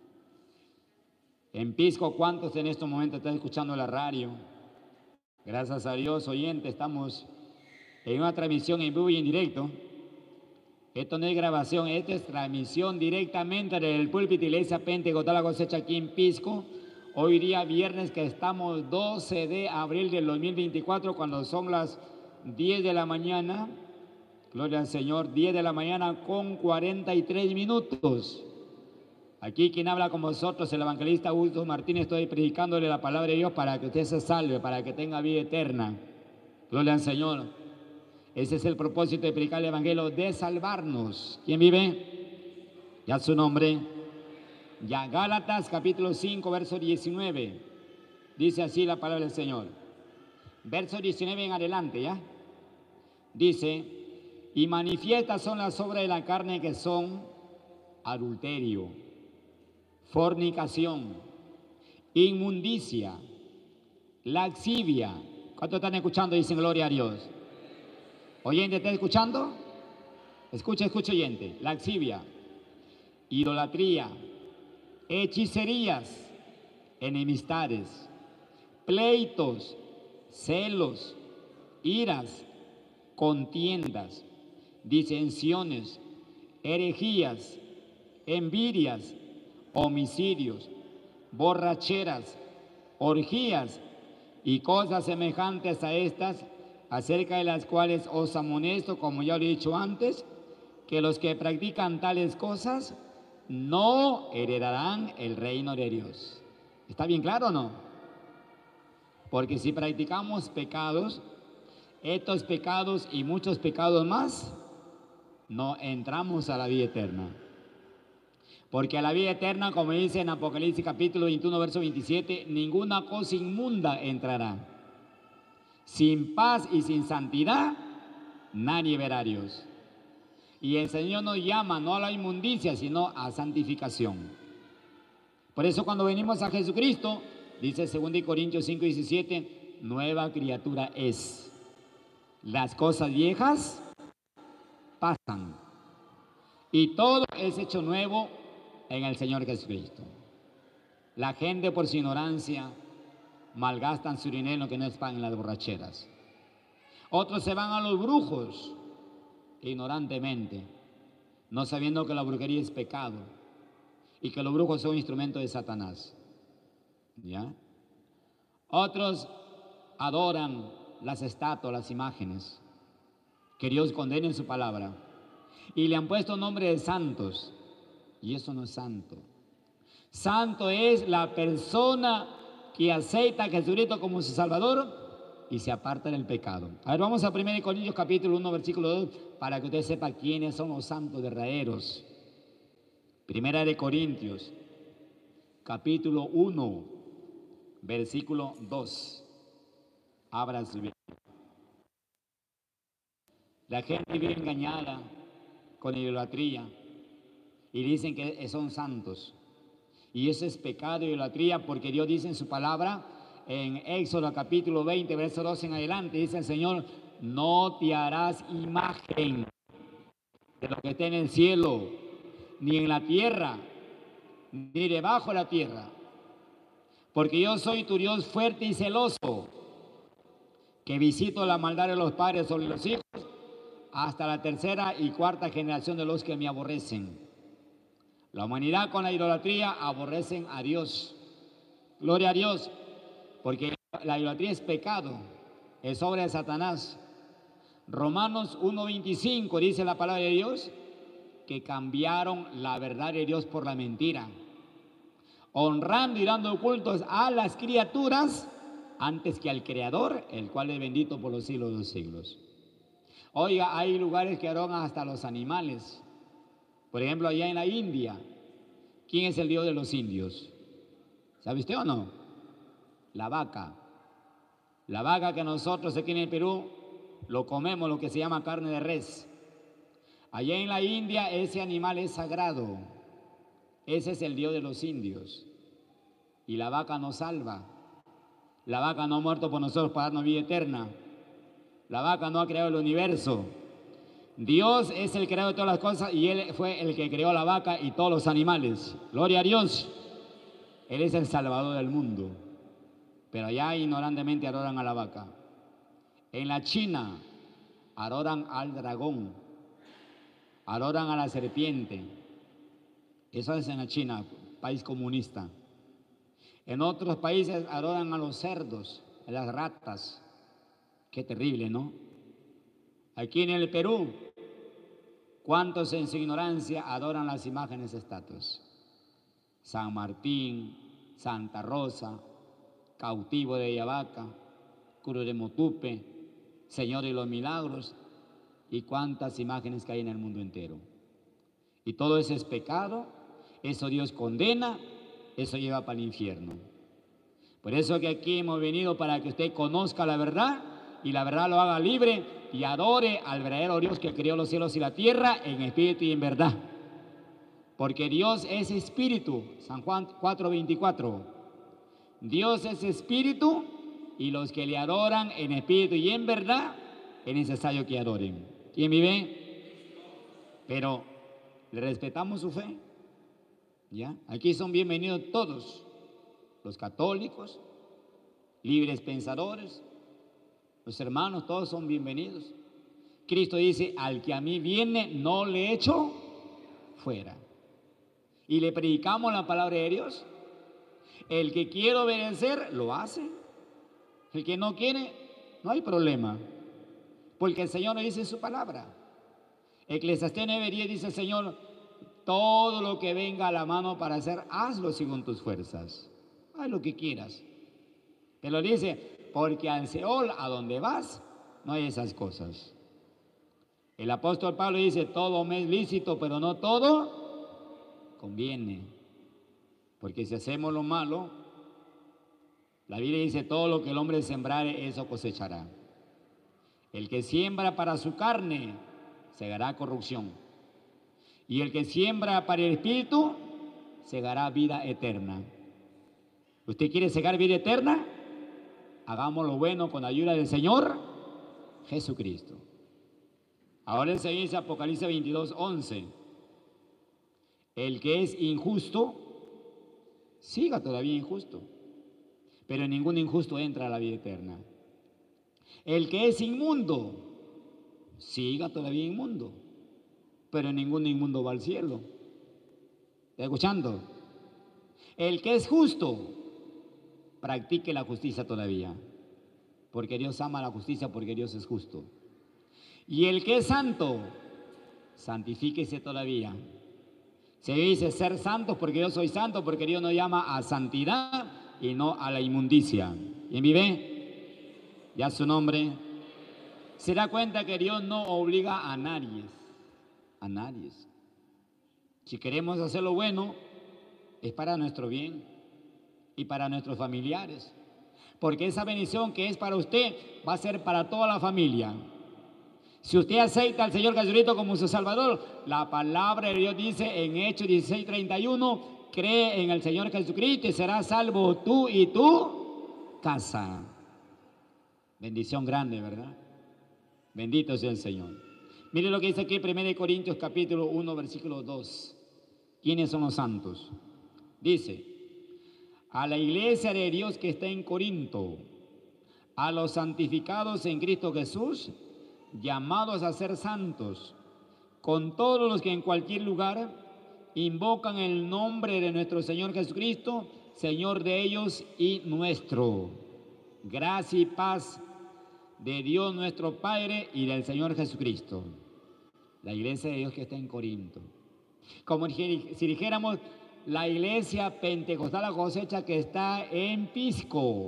En Pisco, ¿cuántos en estos momentos están escuchando la radio? Gracias a Dios, oyente, estamos en una transmisión en vivo y en directo. Esto no es grabación, esto es transmisión directamente del púlpito de Iglesia Pentecostal La Cosecha aquí en Pisco. Hoy día viernes que estamos doce de abril del dos mil veinticuatro, cuando son las diez de la mañana. Gloria al Señor, diez de la mañana con cuarenta y tres minutos. Aquí quien habla con vosotros, el evangelista Augusto Martínez, estoy predicándole la palabra de Dios para que usted se salve, para que tenga vida eterna. Gloria al Señor. Ese es el propósito de predicar el evangelio, de salvarnos. ¿Quién vive? Ya su nombre. Ya, Gálatas capítulo cinco, verso diecinueve. Dice así la palabra del Señor. Verso diecinueve en adelante, ¿ya? Dice, y manifiestas son las obras de la carne que son adulterio, fornicación, inmundicia, laxivia. ¿Cuántos están escuchando? Dicen gloria a Dios. ¿Oyente está escuchando? Escucha, escucha, oyente. Laxivia, idolatría, hechicerías, enemistades, pleitos, celos, iras, contiendas, disensiones, herejías, envidias, homicidios, borracheras, orgías y cosas semejantes a estas, acerca de las cuales os amonesto, como ya lo he dicho antes, que los que practican tales cosas no heredarán el reino de Dios. ¿Está bien claro o no? Porque si practicamos pecados, estos pecados y muchos pecados más, no entramos a la vida eterna. Porque a la vida eterna, como dice en Apocalipsis capítulo veintiuno, verso veintisiete, ninguna cosa inmunda entrará. Sin paz y sin santidad, nadie verá a Dios. Y el Señor nos llama no a la inmundicia, sino a santificación. Por eso cuando venimos a Jesucristo, dice segundo Corintios cinco diecisiete, nueva criatura es. Las cosas viejas pasan y todo es hecho nuevo en el Señor Jesucristo. La gente por su ignorancia malgastan su dinero que no es pan en las borracheras. Otros se van a los brujos ignorantemente, no sabiendo que la brujería es pecado y que los brujos son instrumentos de Satanás. ¿Ya? Otros adoran las estatuas, las imágenes que Dios condena en su palabra y le han puesto nombre de santos, y eso no es santo. Santo es la persona que acepta a Jesucristo como su Salvador y se aparta del pecado. A ver, vamos a primero Corintios capítulo uno, versículo dos, para que usted sepa quiénes son los santos verdaderos. Primera de Corintios, capítulo uno, versículo dos. Abra su Biblia. La gente vive engañada con idolatría y dicen que son santos. Y eso es pecado y idolatría, porque Dios dice en su palabra, en Éxodo capítulo veinte, verso doce en adelante, dice el Señor, no te harás imagen de lo que está en el cielo, ni en la tierra, ni debajo de la tierra, porque yo soy tu Dios fuerte y celoso, que visito la maldad de los padres sobre los hijos, hasta la tercera y cuarta generación de los que me aborrecen. La humanidad con la idolatría aborrecen a Dios. Gloria a Dios, porque la idolatría es pecado, es obra de Satanás. Romanos uno veinticinco dice la palabra de Dios que cambiaron la verdad de Dios por la mentira. honrando y dando cultos a las criaturas antes que al Creador, el cual es bendito por los siglos de los siglos. Oiga, hay lugares que adoran hasta los animales. Por ejemplo, allá en la India, ¿quién es el Dios de los indios? ¿Sabe usted o no? La vaca. La vaca que nosotros aquí en el Perú lo comemos, lo que se llama carne de res. Allá en la India ese animal es sagrado. Ese es el Dios de los indios. Y la vaca nos salva. La vaca no ha muerto por nosotros para darnos vida eterna. La vaca no ha creado el universo. Dios es el creador de todas las cosas y Él fue el que creó la vaca y todos los animales. Gloria a Dios. Él es el salvador del mundo. Pero allá ignorantemente adoran a la vaca. En la China adoran al dragón. Adoran a la serpiente. Eso es en la China, país comunista. En otros países adoran a los cerdos, a las ratas. Qué terrible, ¿no? Aquí en el Perú, ¿cuántos en su ignorancia adoran las imágenes estatuas? San Martín, Santa Rosa, Cautivo de Yavaca, Cruz de Motupe, Señor de los Milagros, y cuántas imágenes que hay en el mundo entero. Y todo eso es pecado, eso Dios condena, eso lleva para el infierno. Por eso que aquí hemos venido para que usted conozca la verdad y la verdad lo haga libre y adore al verdadero Dios que creó los cielos y la tierra en espíritu y en verdad. Porque Dios es espíritu, San Juan cuatro veinticuatro. Dios es espíritu y los que le adoran en espíritu y en verdad es necesario que adoren. ¿Quién vive? Pero le respetamos su fe. ¿Ya? Aquí son bienvenidos todos, los católicos, libres pensadores, los hermanos, todos son bienvenidos. Cristo dice, al que a mí viene no le echo fuera. Y le predicamos la palabra de Dios. El que quiere obedecer, lo hace. El que no quiere, no hay problema. Porque el Señor nos dice en su palabra. Eclesiastés nueve diez dice el Señor, todo lo que venga a la mano para hacer, hazlo según tus fuerzas. Haz lo que quieras. Te lo dice, porque al Seol, a donde vas, no hay esas cosas. El apóstol Pablo dice, todo me es lícito, pero no todo conviene. Porque si hacemos lo malo, la Biblia dice, todo lo que el hombre sembrare, eso cosechará. El que siembra para su carne, segará corrupción. Y el que siembra para el Espíritu, segará vida eterna. ¿Usted quiere segar vida eterna? Hagamos lo bueno con la ayuda del Señor Jesucristo. Ahora el Señor dice Apocalipsis veintidós once. El que es injusto, siga todavía injusto. Pero ningún injusto entra a la vida eterna. El que es inmundo, siga todavía inmundo. Pero ningún inmundo va al cielo. ¿Está escuchando? El que es justo, practique la justicia todavía. Porque Dios ama la justicia, porque Dios es justo. Y el que es santo, santifíquese todavía. Se dice ser santos porque yo soy santo, porque Dios nos llama a santidad y no a la inmundicia. ¿Quién vive? Ya su nombre. Se da cuenta que Dios no obliga a nadie. A nadie. Si queremos hacer lo bueno, es para nuestro bien y para nuestros familiares. Porque esa bendición que es para usted va a ser para toda la familia. Si usted acepta al Señor Jesucristo como su Salvador, la palabra de Dios dice en Hechos dieciséis treinta y uno, cree en el Señor Jesucristo y serás salvo tú y tu casa. Bendición grande, ¿verdad? Bendito sea el Señor. Mire lo que dice aquí primera de Corintios capítulo uno, versículo dos. ¿Quiénes son los santos? Dice, a la iglesia de Dios que está en Corinto, a los santificados en Cristo Jesús, llamados a ser santos, con todos los que en cualquier lugar invocan el nombre de nuestro Señor Jesucristo, Señor de ellos y nuestro. Gracia y paz de Dios nuestro Padre y del Señor Jesucristo. La iglesia de Dios que está en Corinto. Como si dijéramos, la iglesia pentecostal La Cosecha que está en Pisco.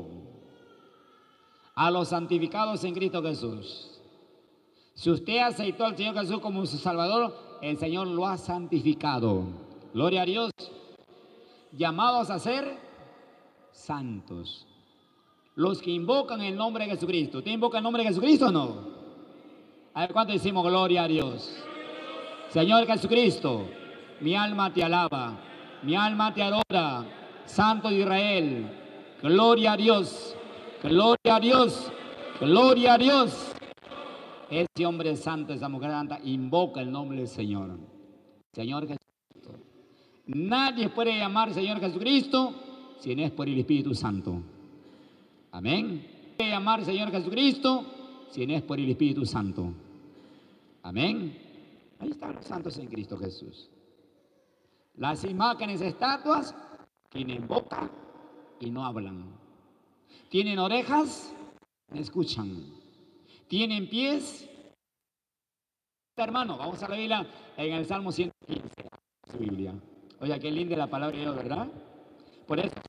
A los santificados en Cristo Jesús. Si usted aceptó al Señor Jesús como su Salvador, el Señor lo ha santificado. Gloria a Dios. Llamados a ser santos. Los que invocan el nombre de Jesucristo. ¿Usted invoca el nombre de Jesucristo o no? A ver cuánto decimos gloria a Dios. Señor Jesucristo, mi alma te alaba, mi alma te adora. Santo de Israel, gloria a Dios, gloria a Dios, gloria a Dios. Ese hombre santo, esa mujer santa, invoca el nombre del Señor. Señor Jesucristo. Nadie puede llamar Señor Jesucristo si no es por el Espíritu Santo. Amén. Puede llamar Señor Jesucristo si no es por el Espíritu Santo. Amén. Ahí están los santos en Cristo Jesús. Las imágenes, estatuas, tienen boca y no hablan. Tienen orejas, no escuchan. Tienen pies. Hermano, vamos a la Biblia en el Salmo ciento quince. Su Biblia. Oiga, qué linda la palabra de Dios, ¿verdad? Por eso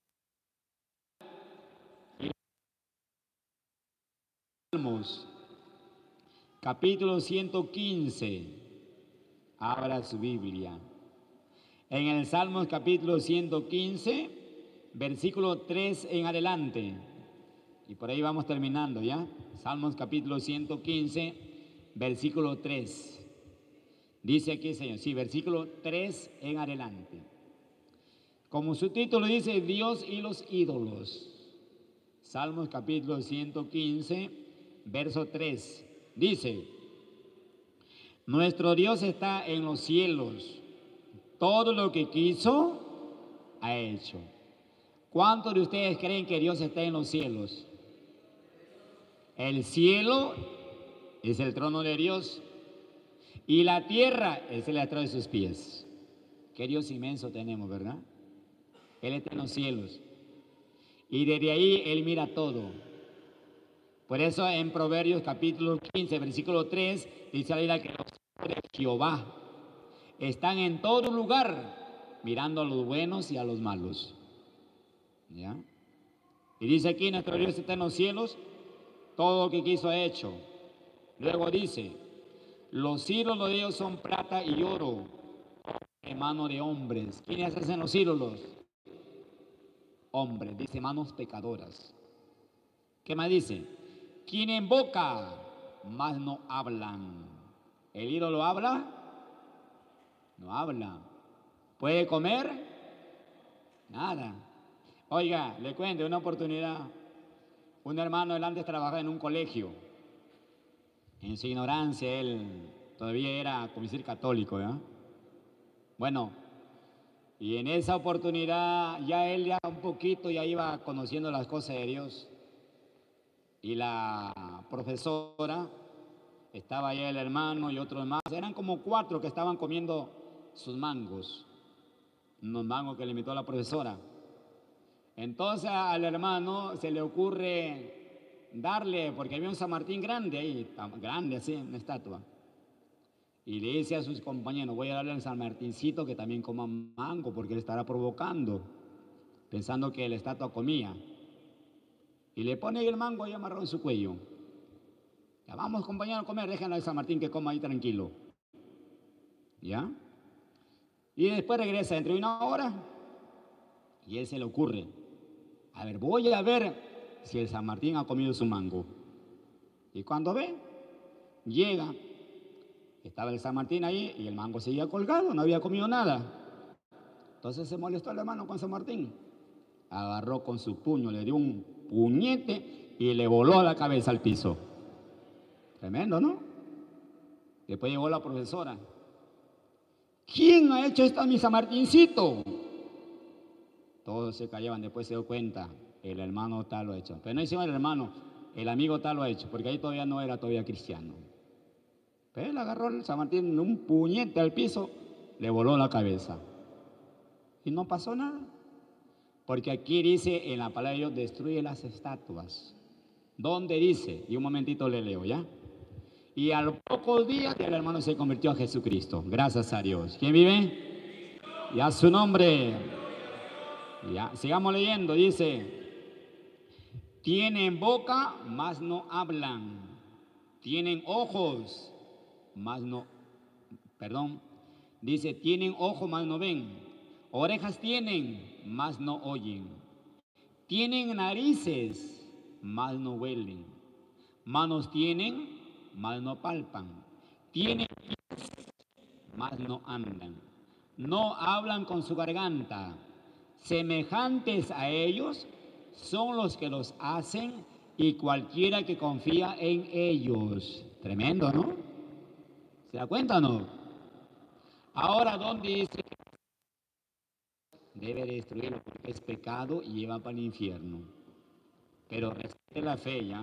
Salmos, capítulo ciento quince. Abra su Biblia. En el Salmos capítulo ciento quince, versículo tres en adelante. Y por ahí vamos terminando, ¿ya? Salmos capítulo ciento quince, versículo tres. Dice aquí, Señor, sí, versículo tres en adelante. Como su título dice, Dios y los ídolos. Salmos capítulo ciento quince, verso tres. Dice, nuestro Dios está en los cielos. Todo lo que quiso, ha hecho. ¿Cuántos de ustedes creen que Dios está en los cielos? El cielo es el trono de Dios y la tierra es el estrado de sus pies. Qué Dios inmenso tenemos, ¿verdad? Él está en los cielos y desde ahí Él mira todo. Por eso en Proverbios capítulo quince, versículo tres, dice la Biblia que los ojos de Jehová están en todo lugar, mirando a los buenos y a los malos. ¿Ya? Y dice aquí, nuestro Dios está en los cielos, todo lo que quiso ha hecho. Luego dice, los ídolos de ellos son plata y oro, en mano de hombres. ¿Quiénes hacen los ídolos? Hombres, dice manos pecadoras. ¿Qué más dice? Quien invoca, mas no hablan. ¿El ídolo habla? No habla. ¿Puede comer? Nada. Oiga, le cuento una oportunidad. Un hermano, él antes trabajaba en un colegio. En su ignorancia, él todavía era, como decir, católico, ¿ya? Bueno, y en esa oportunidad ya él ya un poquito ya iba conociendo las cosas de Dios. Y la profesora, estaba allá el hermano y otros más, eran como cuatro que estaban comiendo sus mangos, unos mangos que le invitó a la profesora. Entonces al hermano se le ocurre darle, porque había un San Martín grande ahí, grande así, una estatua. Y le dice a sus compañeros, voy a darle al San Martincito que también coma mango, porque él estará provocando, pensando que la estatua comía. Y le pone el mango ahí amarrado en su cuello. Ya vamos, compañeros, a comer, déjenle al San Martín que coma ahí tranquilo. ¿Ya? Y después regresa dentro de una hora y él se le ocurre, a ver, voy a ver si el San Martín ha comido su mango. Y cuando ve, llega, estaba el San Martín ahí y el mango seguía colgado, no había comido nada. Entonces se molestó el hermano con San Martín. Agarró con su puño, le dio un puñete y le voló la cabeza al piso. Tremendo, ¿no? Después llegó la profesora. ¿Quién ha hecho esto a mi San Martincito? Todos se callaban, después se dio cuenta, el hermano tal lo ha hecho. Pero no hicimos el hermano, el amigo tal lo ha hecho, porque ahí todavía no era todavía cristiano. Pero él agarró el San Martín, un puñete al piso, le voló la cabeza. Y no pasó nada. Porque aquí dice en la palabra de Dios, destruye las estatuas. ¿Dónde dice? Y un momentito le leo, ¿ya? Y a los pocos días el hermano se convirtió a Jesucristo. Gracias a Dios. ¿Quién vive? Y a su nombre. Ya, sigamos leyendo, dice, tienen boca, mas no hablan. Tienen ojos, mas no, perdón, dice, tienen ojos, mas no ven. Orejas tienen, mas no oyen. Tienen narices, mas no huelen. Manos tienen, mas no palpan. Tienen pies, mas no andan. No hablan con su garganta. Semejantes a ellos son los que los hacen y cualquiera que confía en ellos. Tremendo, ¿no? ¿Se da cuenta o no? Ahora, ¿dónde dice que debe destruirlo porque es pecado y lleva para el infierno? Pero respete la fe, ¿ya?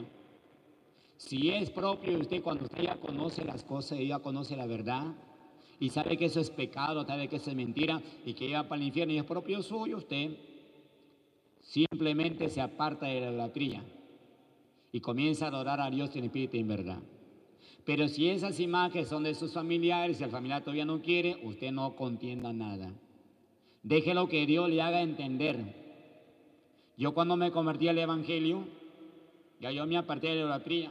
Si es propio de usted, cuando usted ya conoce las cosas y ya conoce la verdad y sabe que eso es pecado, sabe que eso es mentira y que lleva para el infierno y es propio suyo, usted simplemente se aparta de la idolatría y comienza a adorar a Dios en espíritu y en verdad. Pero si esas imágenes son de sus familiares y el familiar todavía no quiere, usted no contienda nada. Déjelo que Dios le haga entender. Yo cuando me convertí al Evangelio, ya yo me aparté de la idolatría.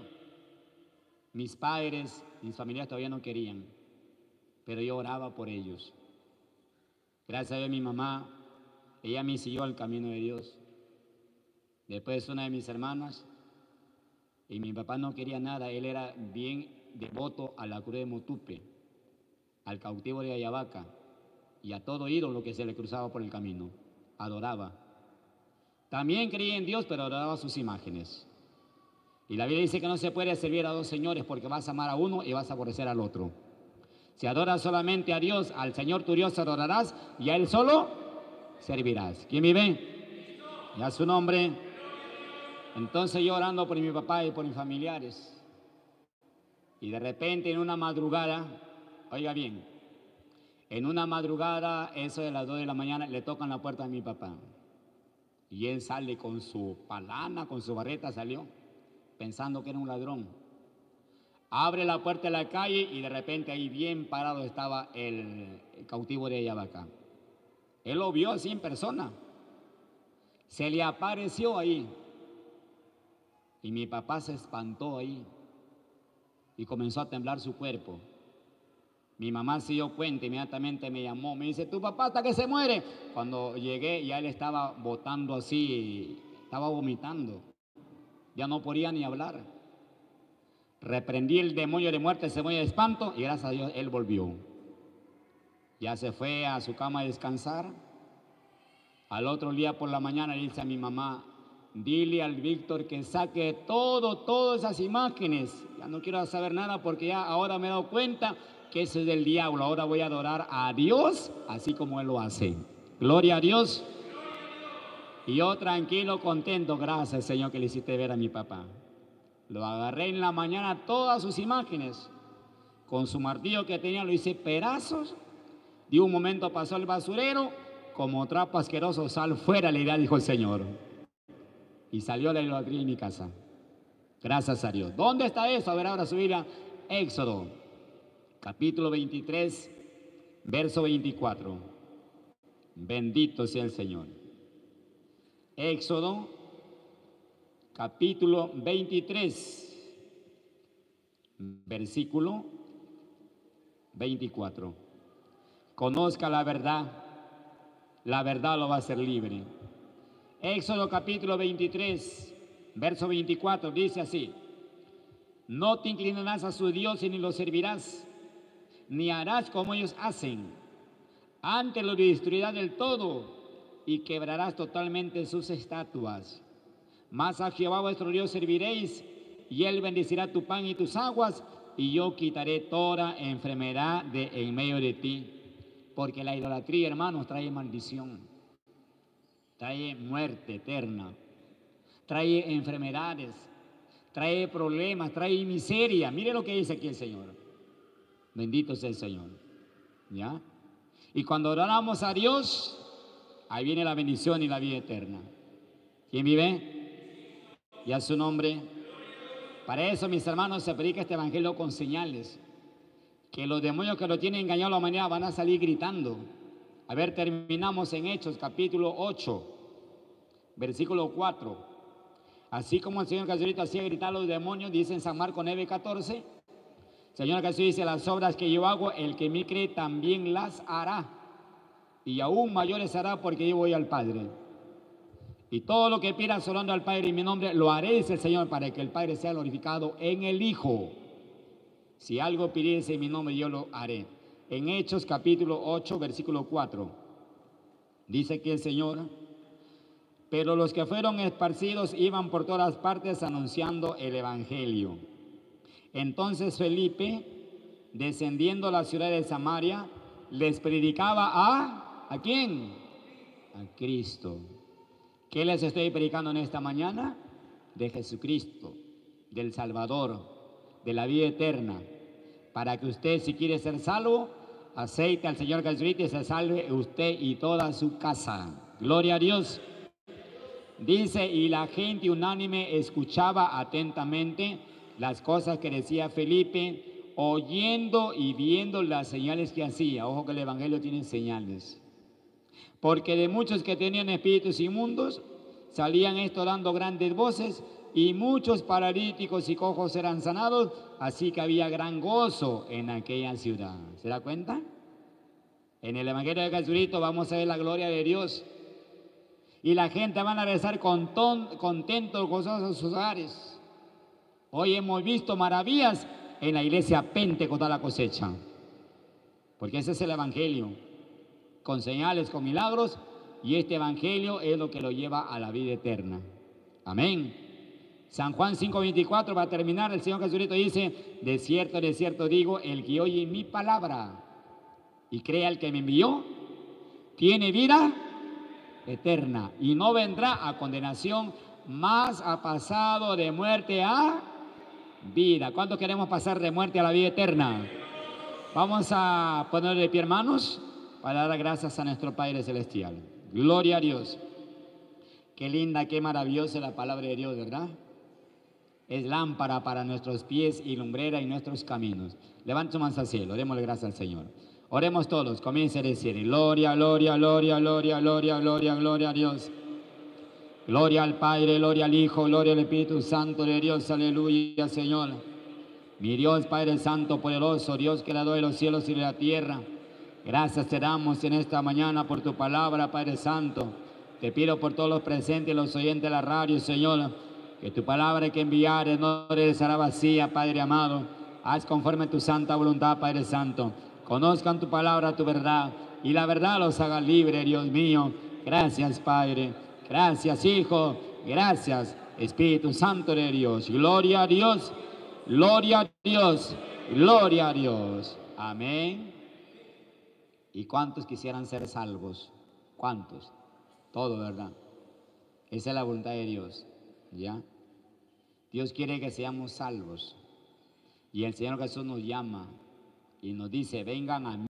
Mis padres, mis familiares todavía no querían, pero yo oraba por ellos. Gracias a Dios, mi mamá, ella me siguió al camino de Dios. Después una de mis hermanas, y mi papá no quería nada, él era bien devoto a la cruz de Motupe, al cautivo de Ayabaca y a todo ídolo que se le cruzaba por el camino. Adoraba. También creía en Dios, pero adoraba sus imágenes. Y la Biblia dice que no se puede servir a dos señores porque vas a amar a uno y vas a aborrecer al otro. Si adoras solamente a Dios, al Señor tu Dios adorarás y a Él solo servirás. ¿Quién vive? Y a su nombre. Entonces yo orando por mi papá y por mis familiares. Y de repente en una madrugada, oiga bien, en una madrugada, eso de las dos de la mañana, le tocan la puerta a mi papá. Y él sale con su palana, con su barreta, salió, pensando que era un ladrón. Abre la puerta de la calle y de repente ahí bien parado estaba el, el cautivo de Ayabaca. Él lo vio así en persona. Se le apareció ahí. Y mi papá se espantó ahí y comenzó a temblar su cuerpo. Mi mamá se dio cuenta, inmediatamente me llamó, me dice, ¿tu papá hasta que se muere? Cuando llegué ya él estaba botando así, estaba vomitando, ya no podía ni hablar. Reprendí el demonio de muerte, ese demonio de espanto y gracias a Dios él volvió. Ya se fue a su cama a descansar. Al otro día por la mañana le dice a mi mamá, dile al Víctor que saque todo, todas esas imágenes. Ya no quiero saber nada porque ya ahora me he dado cuenta que eso es del diablo. Ahora voy a adorar a Dios así como Él lo hace. Gloria a Dios. Y yo tranquilo, contento. Gracias, Señor, que le hiciste ver a mi papá. Lo agarré en la mañana todas sus imágenes. Con su martillo que tenía lo hice pedazos. De un momento pasó el basurero. Como trapo asqueroso, sal fuera, le dirá, dijo el Señor. Y salió la idolatría en mi casa. Gracias a Dios. ¿Dónde está eso? A ver ahora su Biblia. Éxodo, capítulo veintitrés, verso veinticuatro. Bendito sea el Señor. Éxodo, capítulo veintitrés, versículo veinticuatro. Conozca la verdad, la verdad lo va a hacer libre. Éxodo capítulo veintitrés, verso veinticuatro, dice así: no te inclinarás a su Dios ni lo servirás, ni harás como ellos hacen. Antes lo destruirás del todo y quebrarás totalmente sus estatuas. Mas a Jehová vuestro Dios serviréis, y Él bendecirá tu pan y tus aguas, y yo quitaré toda enfermedad de en medio de ti. Porque la idolatría, hermanos, trae maldición, trae muerte eterna, trae enfermedades, trae problemas, trae miseria. Mire lo que dice aquí el Señor. Bendito sea el Señor. ¿Ya? Y cuando oramos a Dios, ahí viene la bendición y la vida eterna. ¿Quién vive? Y a su nombre. Para eso, mis hermanos, se predica este evangelio con señales. Que los demonios que lo tienen engañado a la humanidad van a salir gritando. A ver, terminamos en Hechos, capítulo ocho, versículo cuatro. Así como el Señor Jesucristo hacía gritar a los demonios, dice en San Marcos nueve, catorce, el Señor Jesús dice, las obras que yo hago, el que me cree también las hará, y aún mayores hará, porque yo voy al Padre. Y todo lo que pidas orando al Padre en mi nombre, lo haré, dice el Señor, para que el Padre sea glorificado en el Hijo. Si algo pidiese en mi nombre, yo lo haré. En Hechos capítulo ocho, versículo cuatro, dice que el Señor, pero los que fueron esparcidos iban por todas partes anunciando el Evangelio. Entonces Felipe, descendiendo a la ciudad de Samaria, les predicaba a, ¿a quién? A Cristo. ¿Qué les estoy predicando en esta mañana? De Jesucristo, del Salvador, de la vida eterna. Para que usted, si quiere ser salvo, aceite al Señor Jesucristo y se salve usted y toda su casa. Gloria a Dios. Dice, y la gente unánime escuchaba atentamente las cosas que decía Felipe, oyendo y viendo las señales que hacía. Ojo que el Evangelio tiene señales. Porque de muchos que tenían espíritus inmundos, salían esto dando grandes voces, y muchos paralíticos y cojos eran sanados, así que había gran gozo en aquella ciudad. ¿Se da cuenta? En el Evangelio de Jesucristo vamos a ver la gloria de Dios. Y la gente va a regresar contentos, gozosos a sus hogares. Hoy hemos visto maravillas en la iglesia Pentecostal La Cosecha. Porque ese es el Evangelio. Con señales, con milagros, y este Evangelio es lo que lo lleva a la vida eterna. Amén. San Juan cinco, veinticuatro, va a terminar, el Señor Jesucristo dice, de cierto, de cierto digo, el que oye mi palabra y crea al que me envió, tiene vida eterna y no vendrá a condenación, mas ha pasado de muerte a vida. ¿Cuántos queremos pasar de muerte a la vida eterna? Vamos a poner de pie, hermanos, para dar gracias a nuestro Padre Celestial. Gloria a Dios. Qué linda, qué maravillosa la palabra de Dios, ¿verdad? Es lámpara para nuestros pies y lumbrera en nuestros caminos. Levanta su mano al cielo, démosle gracias al Señor. Oremos todos, comience a decir, gloria, gloria, gloria, gloria, gloria, gloria, gloria a Dios. Gloria al Padre, gloria al Hijo, gloria al Espíritu Santo de Dios, aleluya, Señor. Mi Dios, Padre Santo, poderoso, Dios creador de los cielos y de la tierra. Gracias te damos en esta mañana por tu palabra, Padre Santo. Te pido por todos los presentes y los oyentes de la radio, Señor, que tu palabra que enviares no regresará vacía, Padre amado. Haz conforme a tu santa voluntad, Padre Santo. Conozcan tu palabra, tu verdad, y la verdad los haga libres, Dios mío. Gracias, Padre. Gracias, Hijo. Gracias, Espíritu Santo de Dios. Gloria a Dios. Gloria a Dios. Gloria a Dios. Amén. ¿Y cuántos quisieran ser salvos? ¿Cuántos? Todo, ¿verdad? Esa es la voluntad de Dios. ¿Ya? Dios quiere que seamos salvos. Y el Señor Jesús nos llama y nos dice, vengan a mí.